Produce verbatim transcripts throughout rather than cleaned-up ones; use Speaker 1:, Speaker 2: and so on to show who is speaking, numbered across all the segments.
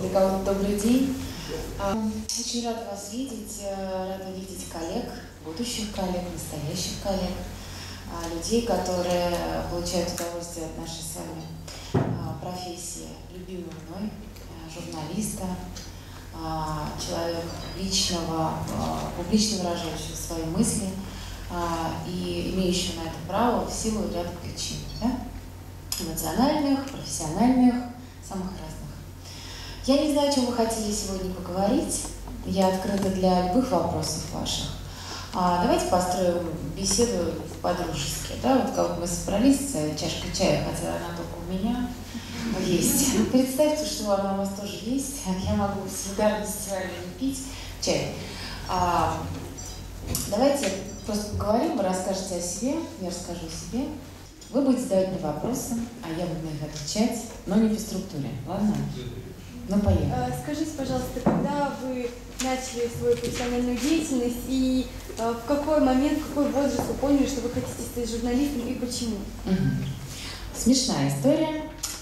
Speaker 1: Михаил, добрый день. Очень рада вас видеть, рада видеть коллег, будущих коллег, настоящих коллег, людей, которые получают удовольствие от нашей с вами профессии, любимой мной, журналиста, человека публичного, публично выражающего свои мысли и имеющего на это право в силу ряда причин, да? Эмоциональных, профессиональных, самых разных. Я не знаю, о чем вы хотели сегодня поговорить. Я открыта для любых вопросов ваших. А давайте построим беседу по-дружески. Да? Вот как мы собрались с чашкой чая, хотя она только у меня есть. Представьте, что она у вас тоже есть. Я могу в солидарности с вами пить чай. А, давайте просто поговорим, вы расскажете о себе, я расскажу о себе. Вы будете задавать мне вопросы, а я буду на них отвечать, но не по структуре. Ладно? Ну, поехали.
Speaker 2: Скажите, пожалуйста, когда вы начали свою профессиональную деятельность и в какой момент, в какой возраст вы поняли, что вы хотите стать журналистом и почему?
Speaker 1: Угу. Смешная история.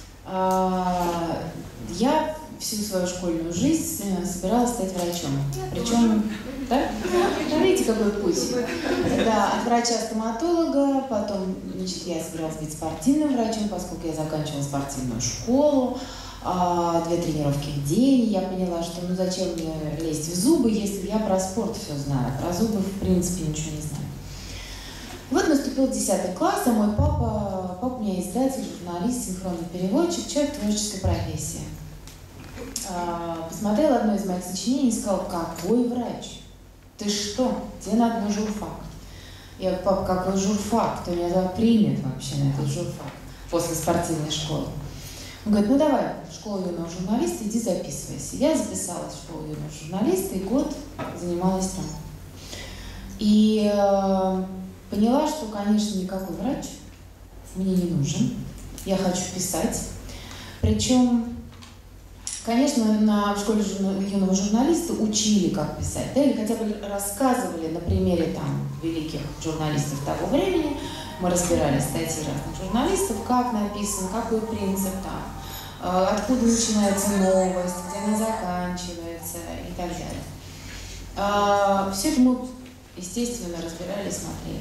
Speaker 1: Я всю свою школьную жизнь собиралась стать врачом. Причем, да? Видите, какой путь? Да, от врача-стоматолога, потом, значит, я собиралась быть спортивным врачом, поскольку я заканчивала спортивную школу, две тренировки в день. Я поняла, что ну зачем мне лезть в зубы, если я про спорт все знаю, про зубы в принципе ничего не знаю. Вот наступил десятый класс, а мой папа, папа у меня издатель, журналист, синхронный переводчик, человек творческой профессии. Посмотрел одно из моих сочинений и сказал: какой врач? Ты что? Тебе надо на журфак. Я говорю: папа, какой журфак? Кто меня туда примет вообще на этот журфак после спортивной школы? Он говорит: ну давай, в школу юного журналиста, иди записывайся. Я записалась в школу юного журналиста и год занималась там. И э, поняла, что, конечно, никакой врач мне не нужен. Я хочу писать. Причем, конечно, на, в школе юного журналиста учили, как писать, да, или хотя бы рассказывали на примере там великих журналистов того времени. Мы разбирали статьи разных журналистов, как написано, какой принцип там, откуда начинается новость, где она заканчивается и так далее. Все это мы, естественно, разбирали и смотрели.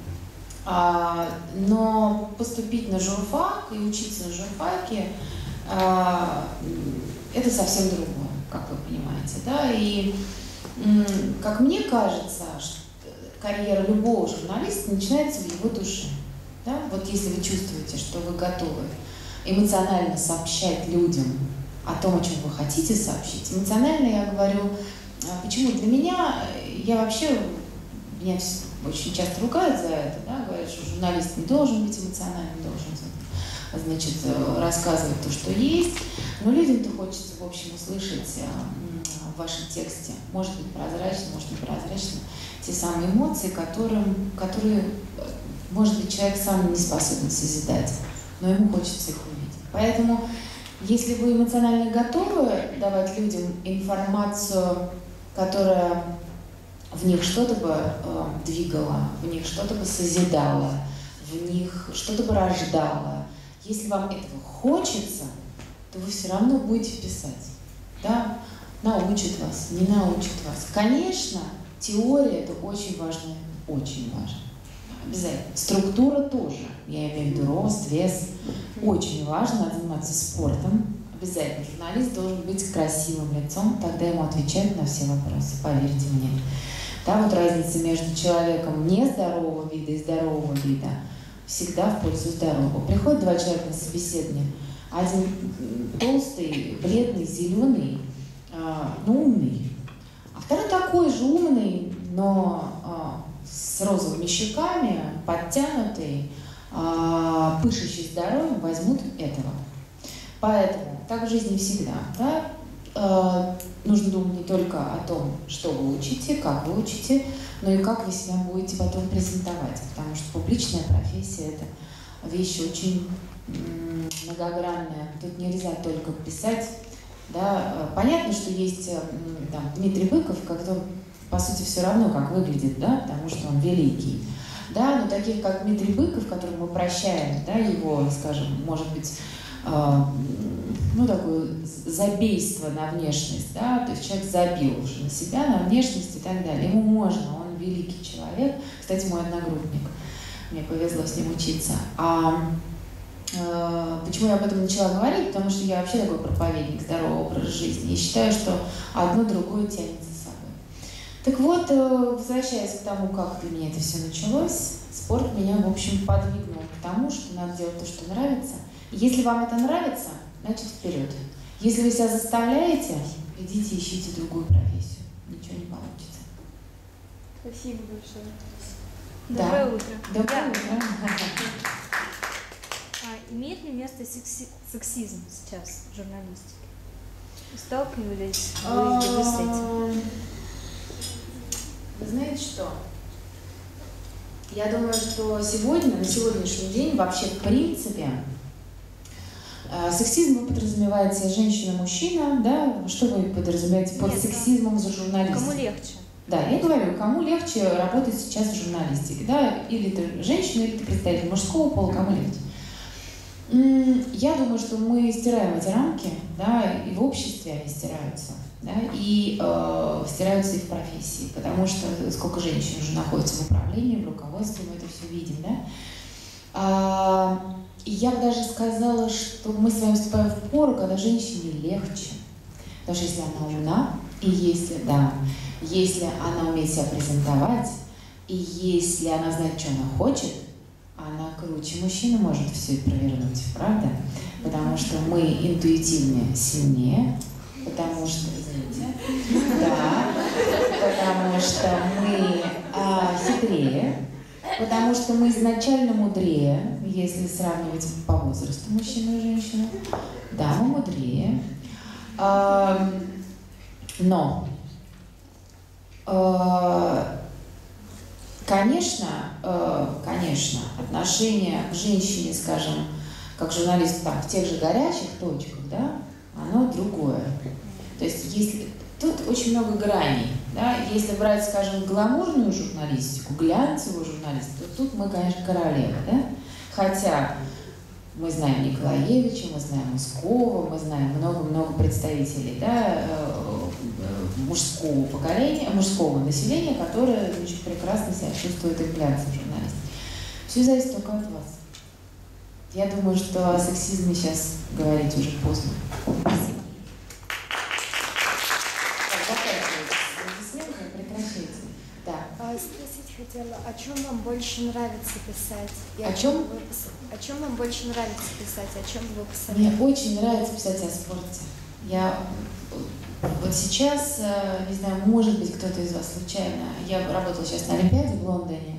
Speaker 1: Но поступить на журфак и учиться на журфаке – это совсем другое, как вы понимаете. Да? И, как мне кажется, карьера любого журналиста начинается в его душе. Да? Вот если вы чувствуете, что вы готовы эмоционально сообщать людям о том, о чем вы хотите сообщить. Эмоционально я говорю, почему для меня, я вообще, меня очень часто ругают за это, да? Говорят, что журналист не должен быть эмоциональным, должен, значит, рассказывать то, что есть. Но людям-то хочется, в общем, услышать в вашем тексте, может быть, прозрачно, может, не прозрачно, те самые эмоции, которым, которые, может быть, человек сам не способен созидать, но ему хочется их увидеть. Поэтому, если вы эмоционально готовы давать людям информацию, которая в них что-то бы э, двигала, в них что-то бы созидала, в них что-то бы рождало, если вам этого хочется, то вы все равно будете писать. Да? Научит вас, не научит вас. Конечно, теория – это очень важно, очень важно. Обязательно. Структура тоже. Я имею в виду рост, вес. Очень важно заниматься спортом. Обязательно. Журналист должен быть красивым лицом, тогда ему отвечают на все вопросы, поверьте мне. Да, вот разница между человеком нездорового вида и здорового вида всегда в пользу здорового. Приходят два человека на собеседование. Один толстый, бледный, зеленый, э, ну, умный. А второй такой же умный, но э, с розовыми щеками, подтянутый, э, пышущий здоровьем, возьмут этого. Поэтому так в жизни всегда. Да? Э, нужно думать не только о том, что вы учите, как вы учите, но и как вы себя будете потом презентовать. Потому что публичная профессия – это вещь очень м, многогранная. Тут нельзя только писать. Да? Понятно, что есть там, Дмитрий Быков, который, по сути, все равно как выглядит, да? Потому что он великий. Да? Но таких, как Дмитрий Быков, которому мы прощаем, да, его, скажем, может быть, ну, такое забейство на внешность, да, то есть человек забил уже на себя, на внешность и так далее. Ему можно, он великий человек. Кстати, мой одногруппник, мне повезло с ним учиться. А э, почему я об этом начала говорить? Потому что я вообще такой проповедник здорового образа жизни и считаю, что одно другое тянет за собой. Так вот, э, возвращаясь к тому, как для меня это все началось, спорт меня, в общем, подвигнул к тому, что надо делать то, что нравится. Если вам это нравится, значит, вперед. Если вы себя заставляете, идите ищите другую профессию. Ничего не получится.
Speaker 2: Спасибо большое.
Speaker 1: Да.
Speaker 2: Доброе утро.
Speaker 1: Доброе утро.
Speaker 3: А имеет ли место секси сексизм сейчас в журналистике? Сталкивались вы с этим?
Speaker 1: Вы знаете что? Я думаю, что сегодня, на сегодняшний день, вообще в принципе, сексизм вы подразумеваете женщина-мужчина, да? Что вы подразумеваете под Нет, сексизмом за журналистику?
Speaker 3: Кому легче?
Speaker 1: Да, я говорю, кому легче работать сейчас в журналистике, да? Или ты женщина, или ты представитель мужского пола, кому легче? Я думаю, что мы стираем эти рамки, да, и в обществе они стираются, да, и э, стираются и в профессии, потому что сколько женщин уже находится в управлении, в руководстве, мы это все видим, да. А, и я бы даже сказала, что мы с вами вступаем в пору, когда женщине легче, потому что если она умна, и если, да, если она умеет себя презентовать, и если она знает, что она хочет, она круче мужчины может все это провернуть, правда? Потому что мы интуитивнее, сильнее, потому что, извините, да, потому что мы а, хитрее, потому что мы изначально мудрее, если сравнивать по возрасту мужчину и женщину. Да, мы мудрее. А, но, а, конечно, а, конечно, отношение к женщине, скажем, как журналист там, в тех же горячих точках, да, оно другое. То есть, если тут очень много граней, да, если брать, скажем, гламурную журналистику, глянцевую журналистику, то тут мы, конечно, королевы, да, хотя мы знаем Николаевича, мы знаем Ускова, мы знаем много-много представителей, да, мужского поколения, мужского населения, которое очень прекрасно себя чувствует и в глянцевой журналистике. Все зависит только от вас. Я думаю, что о сексизме сейчас говорить уже поздно. Спасибо. Прекращайте. Да.
Speaker 4: А, спросить хотела, о чем вам больше нравится писать? И
Speaker 1: о, о чем?
Speaker 4: Вы, о чем вам больше нравится писать? О чем вы писали?
Speaker 1: Мне очень нравится писать о спорте. Я вот сейчас, не знаю, может быть, кто-то из вас случайно, я работала сейчас на Олимпиаде в Лондоне,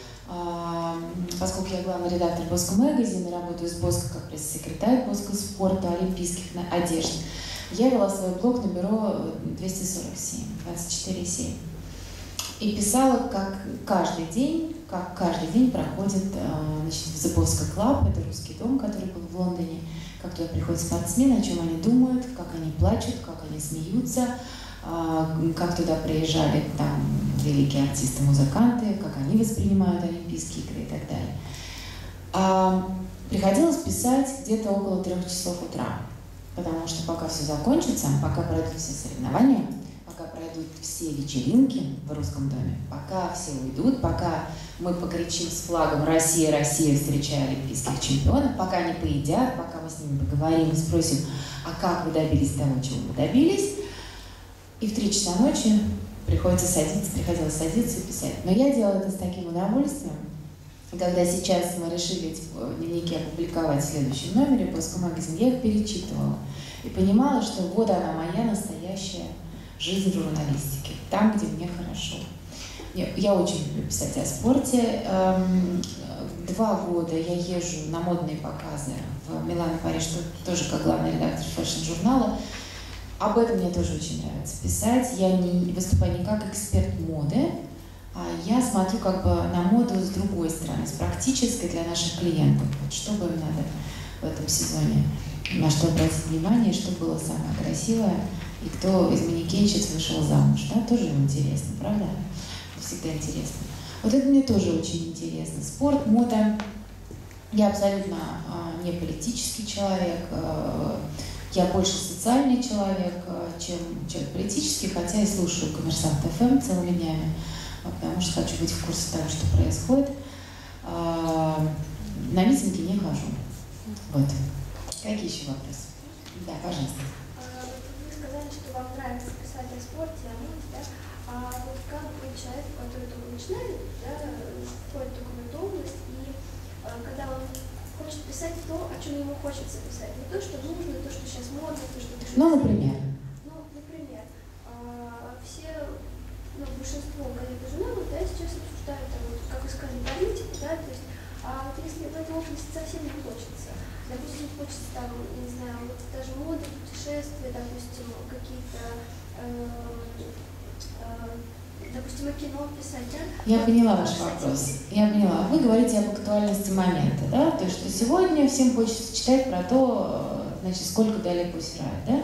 Speaker 1: поскольку я главный редактор Bosco Magazine, работаю с Bosco как пресс-секретарь Bosco спорта, олимпийских одежд. Я вела свой блог на бюро двести сорок семь, двадцать четыре семь. И писала, как каждый день, как каждый день проходит, значит, в The Bosco Club, это русский дом, который был в Лондоне, как туда приходят спортсмены, о чем они думают, как они плачут, как они смеются, как туда приезжали там великие артисты, музыканты, как они воспринимают Олимпийские игры и так далее. Приходилось писать где-то около трех часов утра, потому что пока все закончится, пока пройдут все соревнования, пока пройдут все вечеринки в русском доме, пока все уйдут, пока мы покричим с флагом «Россия, Россия, встречая олимпийских чемпионов», пока они поедят, пока мы с ними поговорим и спросим, а как вы добились того, чего вы добились, и в три часа ночи приходится садиться, приходилось садиться и писать. Но я делала это с таким удовольствием. И когда сейчас мы решили эти дневники опубликовать в следующем номере Bosco Magazine, я их перечитывала и понимала, что вот она, моя настоящая жизнь в журналистике, там, где мне хорошо. Я, я очень люблю писать о спорте. Два года я езжу на модные показы в Милан и Париж, тоже как главный редактор фэшн-журнала. Об этом мне тоже очень нравится писать. Я не выступаю не как эксперт моды, а я смотрю как бы на моду с другой стороны, с практической для наших клиентов. Вот что бы им надо в этом сезоне, на что обратить внимание, что было самое красивое, и кто из манекенщиц вышел замуж. Да? Тоже им интересно, правда? Всегда интересно. Вот это мне тоже очень интересно. Спорт, мода. Я абсолютно а, не политический человек, а, я больше социальный человек, а, чем человек политический, хотя и слушаю «Коммерсант эф эм» целыми днями, а, потому что хочу быть в курсе того, что происходит. А, на митинги не хожу. Вот. Какие еще вопросы? Да, пожалуйста.
Speaker 5: Вы сказали, что вам нравится писать о спорте, о моде, да? А вот как вы человек, который только начинает, да, входит только в эту область, и когда он хочет писать то, о чем ему хочется писать, не то, что нужно, то, что сейчас модно, то, что...
Speaker 1: Ну, например?
Speaker 5: Ну, например, все, ну, большинство газет и журналов, да, сейчас обсуждают, там, вот, как вы сказали, политику, да, то есть, а вот если в этой области совсем не хочется, допустим, хочется там, не знаю, вот даже мода, путешествия, допустим, какие-то, э, э, допустим, о кино писать, да?
Speaker 1: Я поняла ваш вопрос. Я поняла. Вы говорите об актуальности момента, да? То есть, что сегодня всем хочется читать про то, значит, сколько дали посирать, да?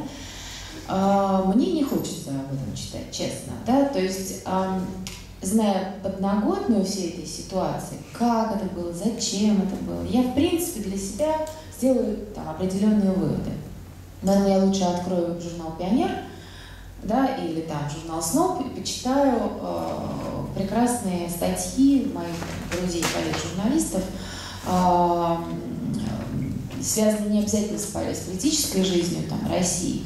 Speaker 1: А, мне не хочется об этом читать, честно, да? То есть, а, зная подноготную всей этой ситуации, как это было, зачем это было, я, в принципе, для себя сделаю там определенные выводы. Наверное, я лучше открою журнал «Пионер», да, или там журнал «Сноп» и почитаю э, прекрасные статьи моих друзей, коллег-журналистов, э, связанные не обязательно с, с политической жизнью там, России,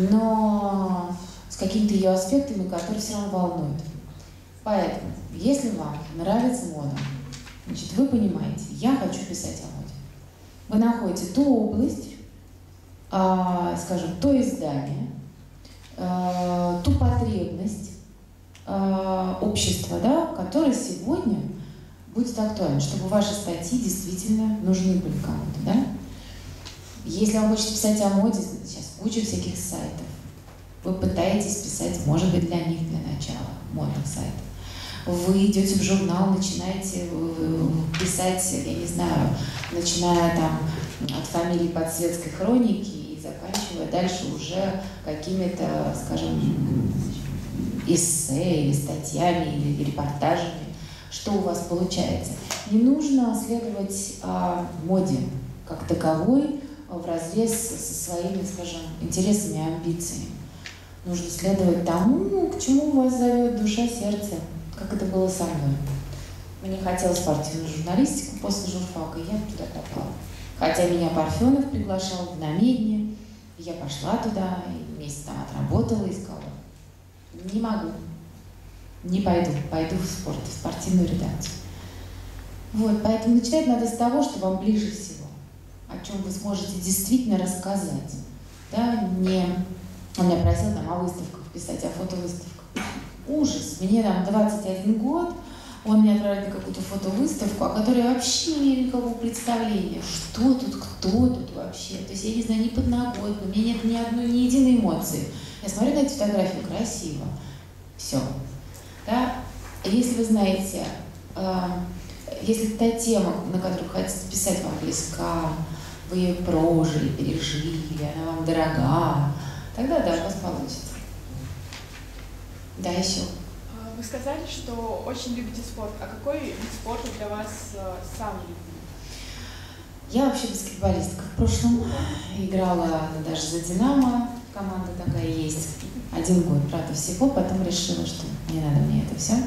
Speaker 1: но с какими-то ее аспектами, которые все равно волнуют. Поэтому, если вам нравится мода, значит, вы понимаете, я хочу писать о моде. Вы находите ту область, э, скажем, то издание, э, ту потребность э, общества, да, которая сегодня будет актуальна, чтобы ваши статьи действительно нужны были кому-то. Да? Если вам хочется писать о моде, сейчас куча всяких сайтов. Вы пытаетесь писать, может быть, для них для начала, модных сайтов. Вы идете в журнал, начинаете писать, я не знаю, начиная там от фамилии подсветской хроники и заканчивая дальше уже какими-то, скажем, эссе или статьями или репортажами. Что у вас получается? Не нужно следовать а, моде как таковой вразрез со своими, скажем, интересами и амбициями. Нужно следовать тому, к чему вас зовет душа, сердце, как это было со мной. Мне хотелось спортивную журналистику после журфака, и я туда попала. Хотя меня Парфенов приглашал в намедни, я пошла туда, и месяц там отработала и сказала, не могу, не пойду, пойду в спорт, в спортивную редакцию. Вот, поэтому начинать надо с того, что вам ближе всего, о чем вы сможете действительно рассказать. Да, не... Он меня просил там о выставках писать, о фотовыставках. Ужас! Мне там двадцать один год, он меня отправляет на какую-то фотовыставку, о которой я вообще не имею никакого представления, что тут, кто тут вообще. То есть я не знаю ни подноготную, у меня нет ни одной, ни единой эмоции. Я смотрю на эту фотографию, красиво. Все. Да? Если вы знаете, э, если та тема, на которую хотите писать, вам близка, вы ее прожили, пережили, она вам дорога, тогда да, у вас получится. Да, еще.
Speaker 6: Вы сказали, что очень любите спорт. А какой вид спорта для вас самый любимый?
Speaker 1: Я вообще баскетболистка. В прошлом играла даже за «Динамо». Команда такая есть. Один год, правда, всего. Потом решила, что не надо мне это все.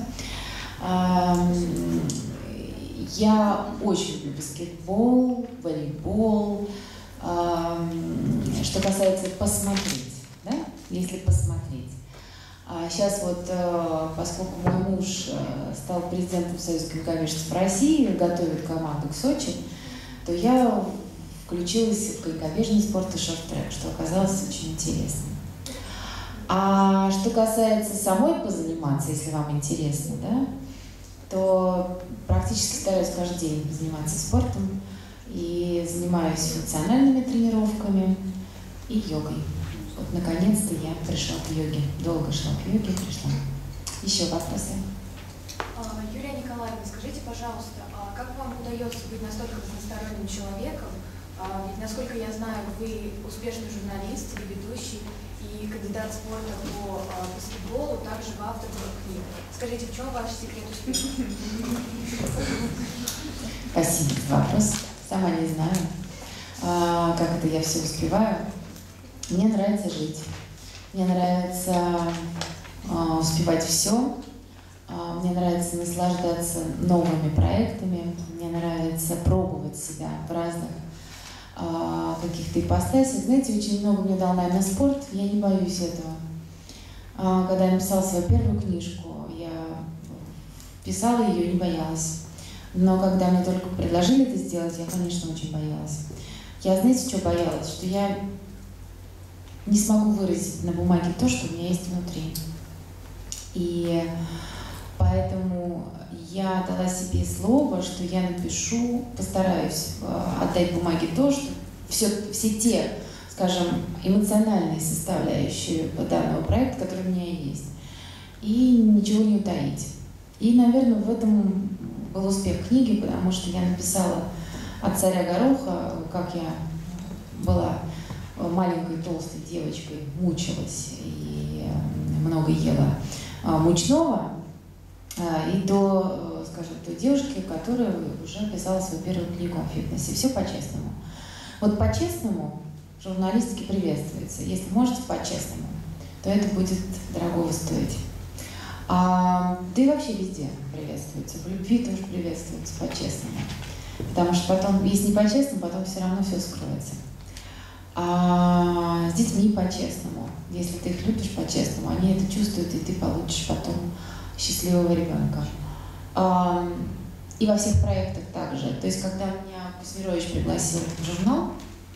Speaker 1: Я очень люблю баскетбол, волейбол. Что касается посмотреть, да? Если посмотреть. Сейчас вот, поскольку мой муж стал президентом Союза конькобежцев России, готовит команду к Сочи, то я включилась в конькобежный спорт и шорт-трек, что оказалось очень интересно. А что касается самой позаниматься, если вам интересно, да, то практически стараюсь каждый день заниматься спортом и занимаюсь функциональными тренировками и йогой. Вот, наконец-то я пришла к йоге. Долго шла к йоге, пришла. Еще вопросы?
Speaker 7: Юлия Николаевна, скажите, пожалуйста, как вам удается быть настолько разносторонним человеком? Ведь, насколько я знаю, вы успешный журналист и ведущий, и кандидат спорта по баскетболу, также в автор книг. Скажите, в чем ваш секрет успеха?
Speaker 1: Спасибо за вопрос. сама не знаю, а, как это я все успеваю. Мне нравится жить. Мне нравится а, успевать все. А, мне нравится наслаждаться новыми проектами. Мне нравится пробовать себя в разных а, каких-то ипостасях. Знаете, очень много мне дал, наверное, спорт. Я не боюсь этого. А, когда я написала свою первую книжку, я писала ее, не боялась. Но когда мне только предложили это сделать, я, конечно, очень боялась. Я, знаете, что боялась? Что я не смогу выразить на бумаге то, что у меня есть внутри. И поэтому я дала себе слово, что я напишу, постараюсь отдать бумаге то, что все, все те, скажем, эмоциональные составляющие данного проекта, которые у меня есть. И ничего не утаить. И, наверное, в этом был успех книги, потому что я написала от царя Гороха, как я была маленькой толстой девочкой, мучилась и много ела мучного, и до, скажем, той девушки, которая уже писала свою первую книгу о фитнесе. Все по-честному. Вот по-честному в журналистике приветствуется. Если можете по-честному, то это будет дорогого стоить. А, да и вообще везде приветствуется. В любви тоже приветствуется по-честному. Потому что потом, если не по-честному, потом все равно все скроется. А с детьми по-честному. Если ты их любишь по-честному, они это чувствуют, и ты получишь потом счастливого ребенка. А, и во всех проектах также. То есть, когда меня Кузьмирович пригласил в журнал,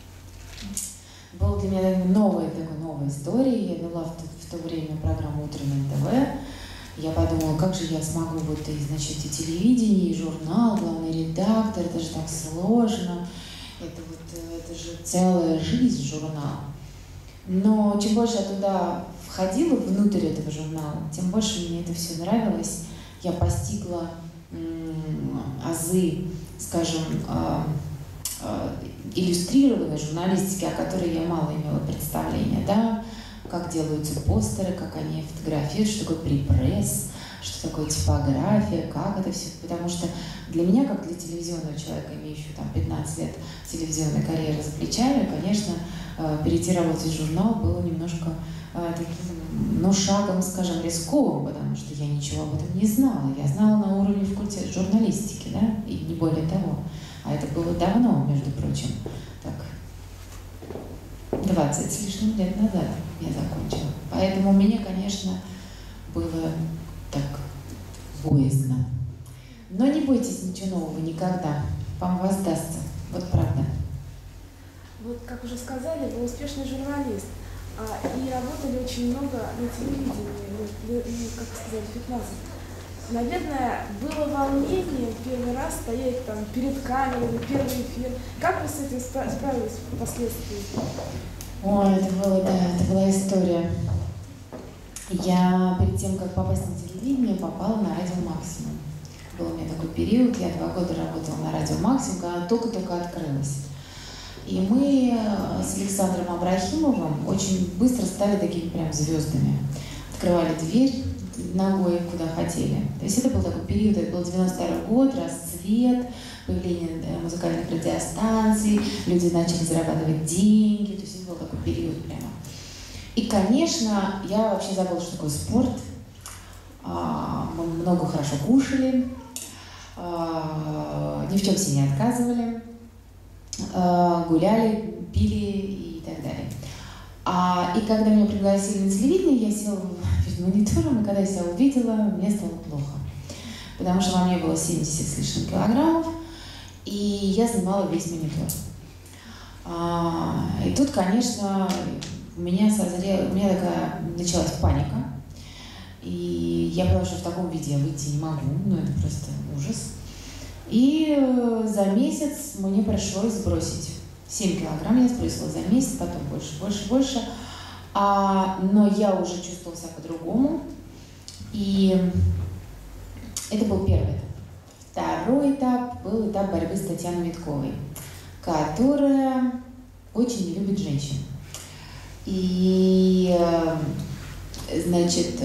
Speaker 1: была для меня новая, такая новая история. Я вела в то, в то время программу «Утро» на эн тэ вэ. Я подумала, как же я смогу, вот, и, значит, и телевидение, и журнал, главный редактор, это же так сложно, это, вот, это же целая жизнь журнал. Но чем больше я туда входила, внутрь этого журнала, тем больше мне это все нравилось. Я постигла м- азы, скажем, э- э- иллюстрированной журналистики, о которой я мало имела представления, да, как делаются постеры, как они фотографируют, что такое пресс, что такое типография, как это все. Потому что для меня, как для телевизионного человека, имеющего там пятнадцать лет телевизионной карьеры за плечами, конечно, перейти работать в журнал было немножко таким, ну, шагом, скажем, рисковым, потому что я ничего об этом не знала. Я знала на уровне факультета журналистики, да, и не более того. А это было давно, между прочим, так, двадцать с лишним лет назад я закончила. Поэтому мне, конечно, было так боязно. Но не бойтесь ничего нового никогда. Вам воздастся. Вот правда.
Speaker 8: Вот, как уже сказали, вы успешный журналист. А, и работали очень много на телевидении, ну, как сказать, пятнадцать. Наверное, было волнение первый раз стоять там перед камерой, первый эфир. Как вы с этим справились впоследствии?
Speaker 1: Ой, это, было, да, это была история. Я перед тем, как попасть на телевидение, попала на радио «Максимум». Был у меня такой период, я два года работала на радио «Максимум», когда она только-только открылась. И мы с Александром Абрахимовым очень быстро стали такими прям звездами. Открывали дверь ногой, куда хотели. То есть это был такой период, это был девяносто второй год, расцвет, появление музыкальных радиостанций, люди начали зарабатывать деньги, то есть это был такой период прямо. И, конечно, я вообще забыла, что такое спорт. Мы много хорошо кушали, ни в чем себе не отказывали, гуляли, пили и так далее. А, и когда меня пригласили на телевидение, я села перед монитором, и когда я себя увидела, мне стало плохо. Потому что во мне было семьдесят с лишним килограммов, и я занимала весь монитор. А, и тут, конечно, у меня созрела, у меня такая началась паника. И я поняла, что в таком виде я выйти не могу, ну это просто ужас. И за месяц мне пришлось сбросить семь килограмм, я сбросила за месяц, потом больше, больше, больше. А, но я уже чувствовала себя по-другому. И это был первый этап. Второй этап был этап борьбы с Татьяной Витковой, которая очень не любит женщин. И, значит,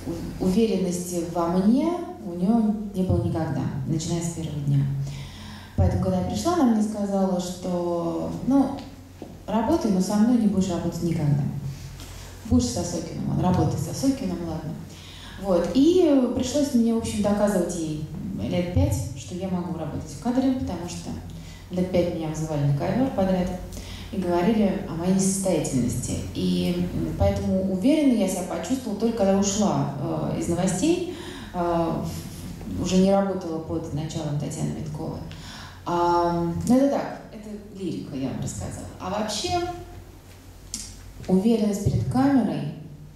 Speaker 1: уверенности во мне у нее не было никогда, начиная с первого дня. Поэтому, когда я пришла, она мне сказала, что, ну, работай, но со мной не будешь работать никогда. Будешь с Осокиным, он работает с Осокиным, ладно. Вот, и пришлось мне, в общем, доказывать ей лет пять, что я могу работать в кадре, потому что лет пять меня вызывали на ковер подряд и говорили о моей несостоятельности. И поэтому уверенно я себя почувствовала только когда ушла э, из новостей, э, уже не работала под началом Татьяны Витковой. А, ну это так, это лирика, я вам рассказала. А вообще, уверенность перед камерой,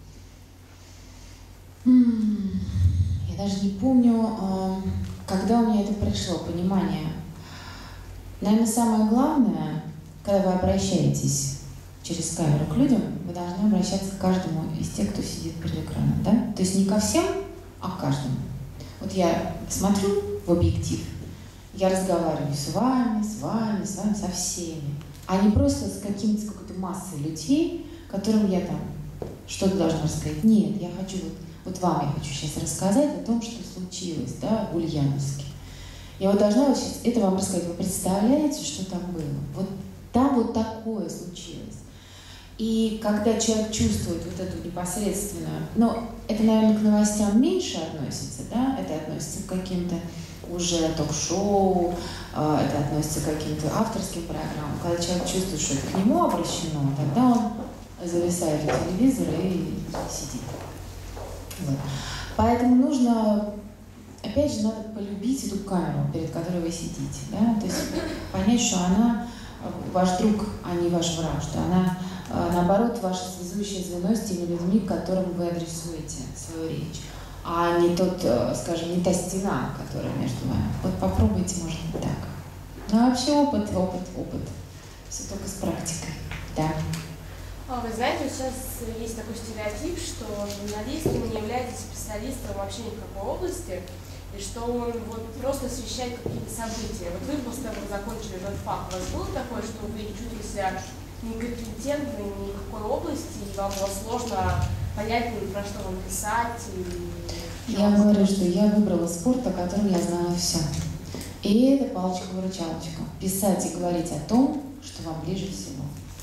Speaker 1: я даже не помню, когда у меня это пришло, понимание. Наверное, самое главное, когда вы обращаетесь через камеру к людям, вы должны обращаться к каждому из тех, кто сидит перед экраном, да? То есть не ко всем, а к каждому. Вот я смотрю в объектив, я разговариваю с вами, с вами, с вами, со всеми, а не просто с каким-то, с какой-то массой людей, которым я там что-то должна рассказать. Нет, я хочу вот, вот вам я хочу сейчас рассказать о том, что случилось, да, в Ульяновске. Я вот должна вот сейчас это вам рассказать. Вы представляете, что там было? Вот там вот такое случилось. И когда человек чувствует вот эту непосредственную, но это, наверное, к новостям меньше относится, да, это относится к каким-то уже ток-шоу, это относится к каким-то авторским программам. Когда человек чувствует, что это к нему обращено, тогда он зависает у телевизора и сидит. Вот. Поэтому нужно, опять же, надо полюбить эту камеру, перед которой вы сидите, да? То есть понять, что она ваш друг, а не ваш враг, что она, наоборот, ваше связующее звено с теми людьми, к которым вы адресуете свою речь, а не тот, скажем, не та стена, которая между вами. Вот попробуйте, может быть, так. Ну, вообще опыт, опыт, опыт. Все только с практикой, да.
Speaker 9: Вы знаете, сейчас есть такой стереотип, что журналист не является специалистом вообще ни в какой области, и что он вот просто освещает какие-то события. Вот вы после того, как закончили этот факт, у вас было такое, что вы чувствовали себя некомпетентны ни в какой области, и вам было сложно понять, про что вам писать? И...
Speaker 1: Я говорю, что я выбрала спорт, о котором я знала все. И это палочка-выручалочка. Писать и говорить о том, что вам ближе всего.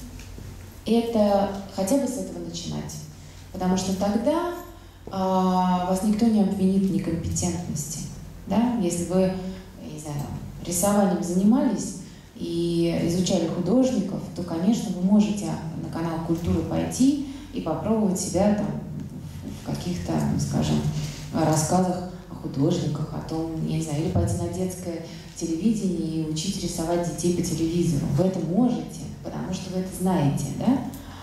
Speaker 1: Это хотя бы с этого начинать. Потому что тогда а, вас никто не обвинит в некомпетентности. Да? Если вы, я не знаю, рисованием занимались и изучали художников, то, конечно, вы можете на канал Культуры пойти и попробовать себя там в каких-то, ну, скажем, рассказах о художниках, о том, я не знаю, или пойти на детское телевидение и учить рисовать детей по телевизору. Вы это можете, потому что вы это знаете, да?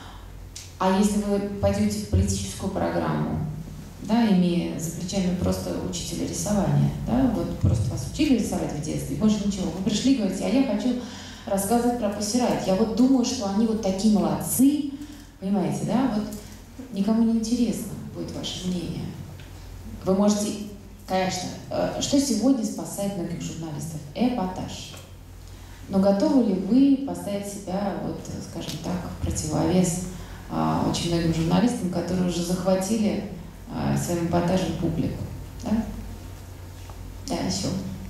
Speaker 1: А если вы пойдете в политическую программу, да, имея за плечами просто учителя рисования, да, вот просто вас учили рисовать в детстве, больше ничего, вы пришли и говорите, а я хочу рассказывать про Pussy Riot. Я вот думаю, что они вот такие молодцы, понимаете, да, вот никому не интересно будет ваше мнение. Вы можете, конечно, что сегодня спасает многих журналистов? Эпатаж. Но готовы ли вы поставить себя, вот, скажем так, в противовес а, очень многим журналистам, которые уже захватили а, своим эпатажем публику? Да? Да, еще.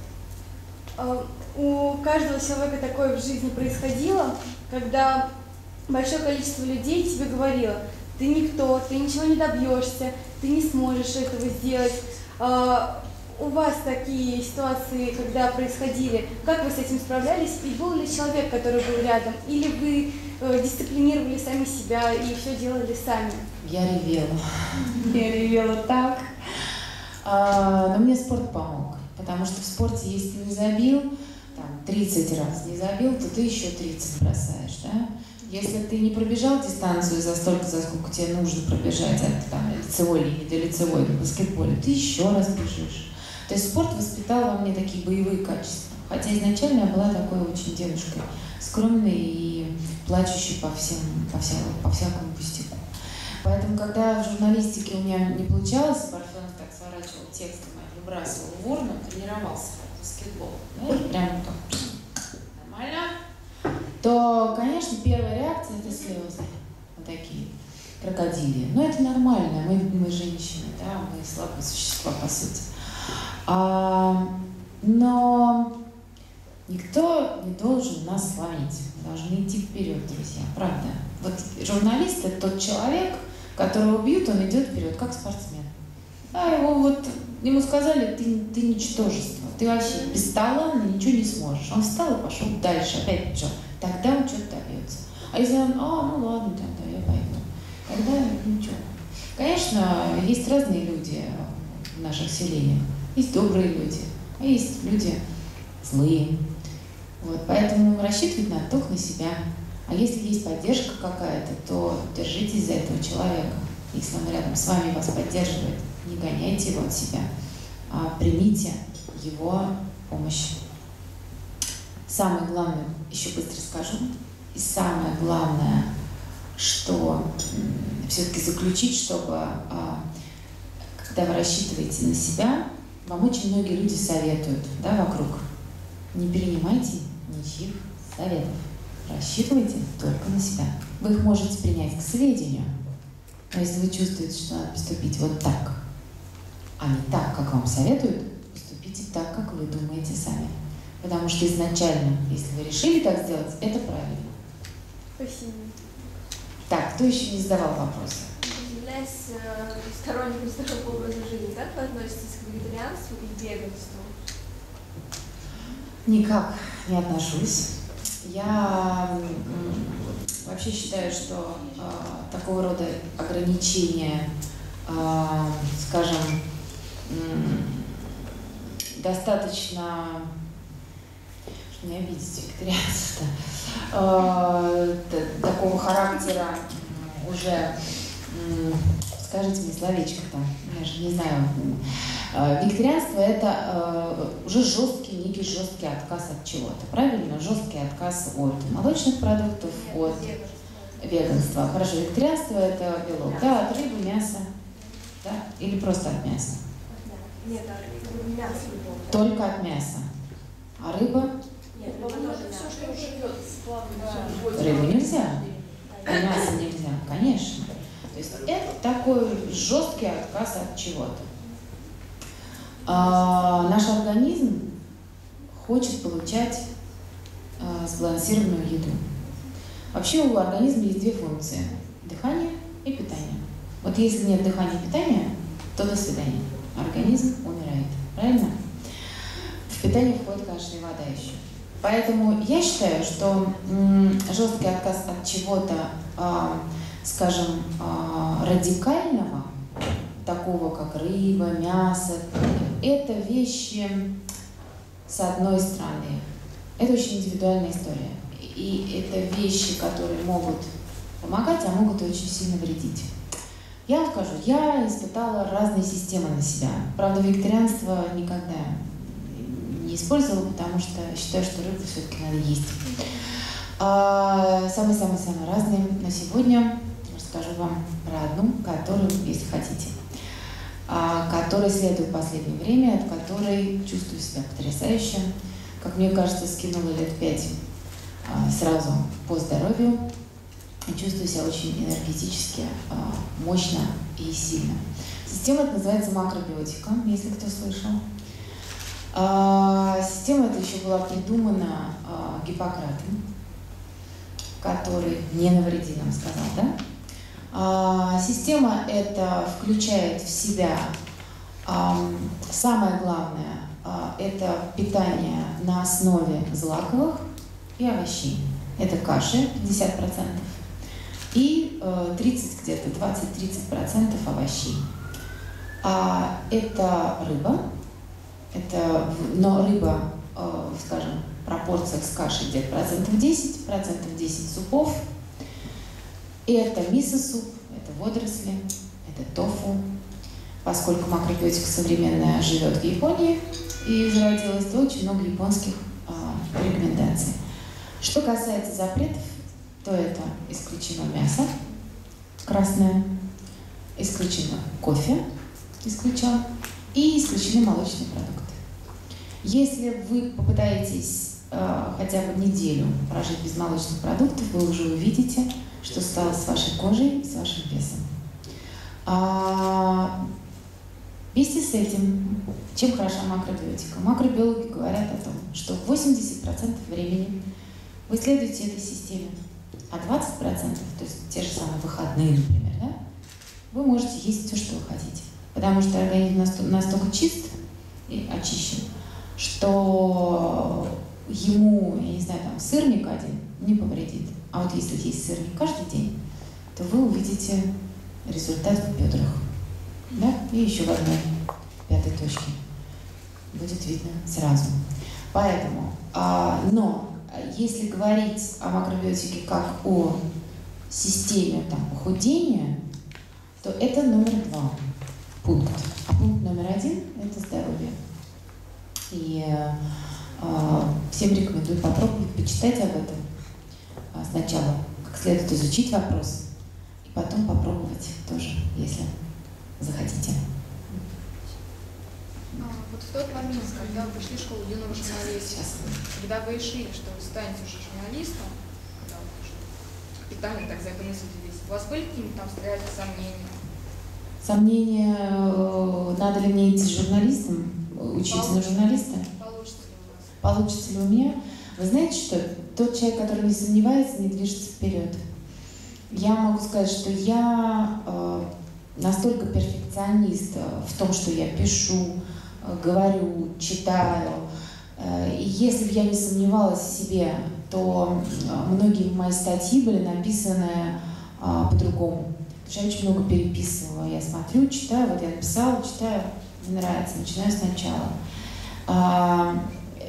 Speaker 2: У каждого человека такое в жизни происходило, когда большое количество людей тебе говорило, ты никто, ты ничего не добьешься, ты не сможешь этого сделать. У вас такие ситуации, когда происходили, как вы с этим справлялись? И был ли человек, который был рядом? Или вы э, дисциплинировали сами себя и все делали сами?
Speaker 1: Я ревела. Я ревела так. А, но мне спорт помог. Потому что в спорте, если ты не забил там, тридцать раз, не забил, то ты еще тридцать бросаешь. Да? Если ты не пробежал дистанцию за столько, за сколько тебе нужно пробежать от там, лицевой линии до лицевой в баскетболе, ты еще раз бежишь. То есть спорт воспитал во мне такие боевые качества. Хотя изначально я была такой очень девушкой, скромной и плачущей по, всем, по, всякому, по всякому пустяку. Поэтому, когда в журналистике у меня не получалось, Парфенов так сворачивал текстом, я выбрасывал в урну, тренировался в баскетбол, знаешь, прям так, нормально, то, конечно, первая реакция – это слезы, вот такие, крокодили. Но это нормально, мы, мы женщины, да, мы слабые существа, по сути. А, но Никто не должен нас сломить. Мы должны идти вперед, друзья, правда. Вот журналист — это тот человек, которого бьют, он идет вперед, как спортсмен. Да, его вот, ему сказали, ты, ты ничтожество, ты вообще бесталанный, ничего не сможешь. Он встал и пошел дальше, опять побежал. Тогда он что-то добьется. А если он, а, ну ладно, тогда я пойду. Тогда ничего. Конечно, есть разные люди в наших селениях. Есть добрые люди, а есть люди злые. Вот, поэтому рассчитывать надо только на себя. А если есть поддержка какая-то, то держитесь за этого человека. Если он рядом с вами вас поддерживает, не гоняйте его от себя, а примите его помощь. Самое главное, еще быстро скажу, и самое главное, что все-таки заключить, чтобы, когда вы рассчитываете на себя, вам очень многие люди советуют, да, вокруг. Не перенимайте ничьих советов. Рассчитывайте только на себя. Вы их можете принять к сведению, но если вы чувствуете, что надо поступить вот так, а не так, как вам советуют, поступите так, как вы думаете сами. Потому что изначально, если вы решили так сделать, это правильно.
Speaker 2: Спасибо.
Speaker 1: Так, кто еще не задавал вопросы?
Speaker 5: Являясь э, сторонником здорового образа жизни, как вы относитесь к вегетарианству и веганству?
Speaker 1: Никак не отношусь. Я вообще считаю, что э, такого рода ограничения, э, скажем, э, достаточно, что не обидеть вегетарианцев-то, э, такого характера э, уже, э, скажите мне словечко-то, я же не знаю. Вегетарианство – это э, уже жесткий, некий жесткий отказ от чего-то, правильно? Жесткий отказ от молочных продуктов, от веганства. Хорошо, вегетарианство – это белок, да, от рыбы, мяса, да, или просто от мяса?
Speaker 5: Нет, от мяса.
Speaker 1: Только от мяса. А рыба?
Speaker 5: Нет, все, что живет, плавно.
Speaker 1: Рыбу нельзя, а мясо нельзя, конечно. То есть это такой жесткий отказ от чего-то. А, наш организм хочет получать а, сбалансированную еду. Вообще у организма есть две функции – дыхание и питание. Вот если нет дыхания и питания, то до свидания. Организм умирает. Правильно? В питание входит, конечно, и вода еще. Поэтому я считаю, что м, жесткий отказ от чего-то, а, скажем, а, радикального, такого как рыба, мясо, это вещи, с одной стороны, это очень индивидуальная история. И это вещи, которые могут помогать, а могут очень сильно вредить. Я вам скажу, я испытала разные системы на себя. Правда, вегетарианство никогда не использовала, потому что считаю, что рыбу все-таки надо есть. Самые-самые-самые разные. Но сегодня расскажу вам про одну, которую, если хотите, которой следую в последнее время, от которой чувствую себя потрясающе. Как мне кажется, скинула лет пять сразу по здоровью. И чувствую себя очень энергетически, мощно и сильно. Система эта называется макробиотика, если кто слышал. Система эта еще была придумана Гиппократом, который не навреди нам сказал, да? А, система эта включает в себя, а, самое главное, а, это питание на основе злаковых и овощей. Это каши пятьдесят процентов и а, тридцать, где-то двадцать-тридцать процентов овощей. А, это рыба, это, но рыба, а, скажем, в пропорциях с кашей где-то процентов десять, процентов десять супов. И это мисо-суп, это водоросли, это тофу. Поскольку макробиотика современная живет в Японии и зародилась, то очень много японских а, рекомендаций. Что касается запретов, то это исключено мясо красное, исключено кофе, исключен, и исключены молочные продукты. Если вы попытаетесь а, хотя бы неделю прожить без молочных продуктов, вы уже увидите, что стало с вашей кожей и с вашим весом. А, Вместе с этим, чем хороша макробиотика? Макробиологи говорят о том, что восемьдесят процентов времени вы следуете этой системе, а двадцать процентов, то есть те же самые выходные, например, да, вы можете есть все, что вы хотите. Потому что организм настолько чист и очищен, что ему, я не знаю, там сырник один не повредит. А вот если есть сырник каждый день, то вы увидите результат в бедрах. Да? И еще в одной пятой точке. Будет видно сразу. Поэтому, а, но если говорить о макробиотике как о системе там, похудения, то это номер два пункт. А пункт номер один – это здоровье. И а, всем рекомендую попробовать почитать об этом а, сначала, как следует изучить вопрос, и потом попробовать тоже, если захотите.
Speaker 10: А, вот в тот момент, когда вы пришли в школу юного журналиста, когда вы решили, что вы станете уже журналистом, когда вы уже капитально так за эту мысль делись, у вас были какие-нибудь там стояли сомнения?
Speaker 1: Сомнения, надо ли мне идти журналистом, учиться на журналиста?
Speaker 10: Получится ли у вас?
Speaker 1: Получится ли у меня? Вы знаете, что тот человек, который не сомневается, не движется вперед. Я могу сказать, что я э, настолько перфекционист в том, что я пишу, говорю, читаю. Э, и если бы я не сомневалась в себе, то многие мои статьи были написаны э, по-другому. Я очень много переписывала. Я смотрю, читаю, вот я написала, читаю, мне нравится, начинаю сначала. А,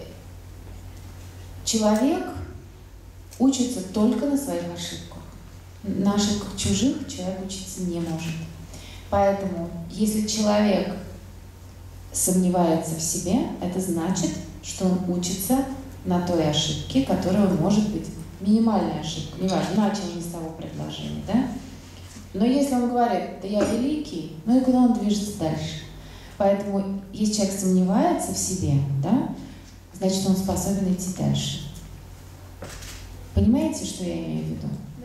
Speaker 1: человек учится только на своих ошибках. На ошибках чужих человек учиться не может. Поэтому, если человек сомневается в себе, это значит, что он учится на той ошибке, которая может быть минимальная ошибка. Неважно, начал не с того предложения, да? Но если он говорит, да я великий, ну и куда он движется дальше? Поэтому, если человек сомневается в себе, да, значит, он способен идти дальше. Понимаете, что я имею в виду?
Speaker 5: Да.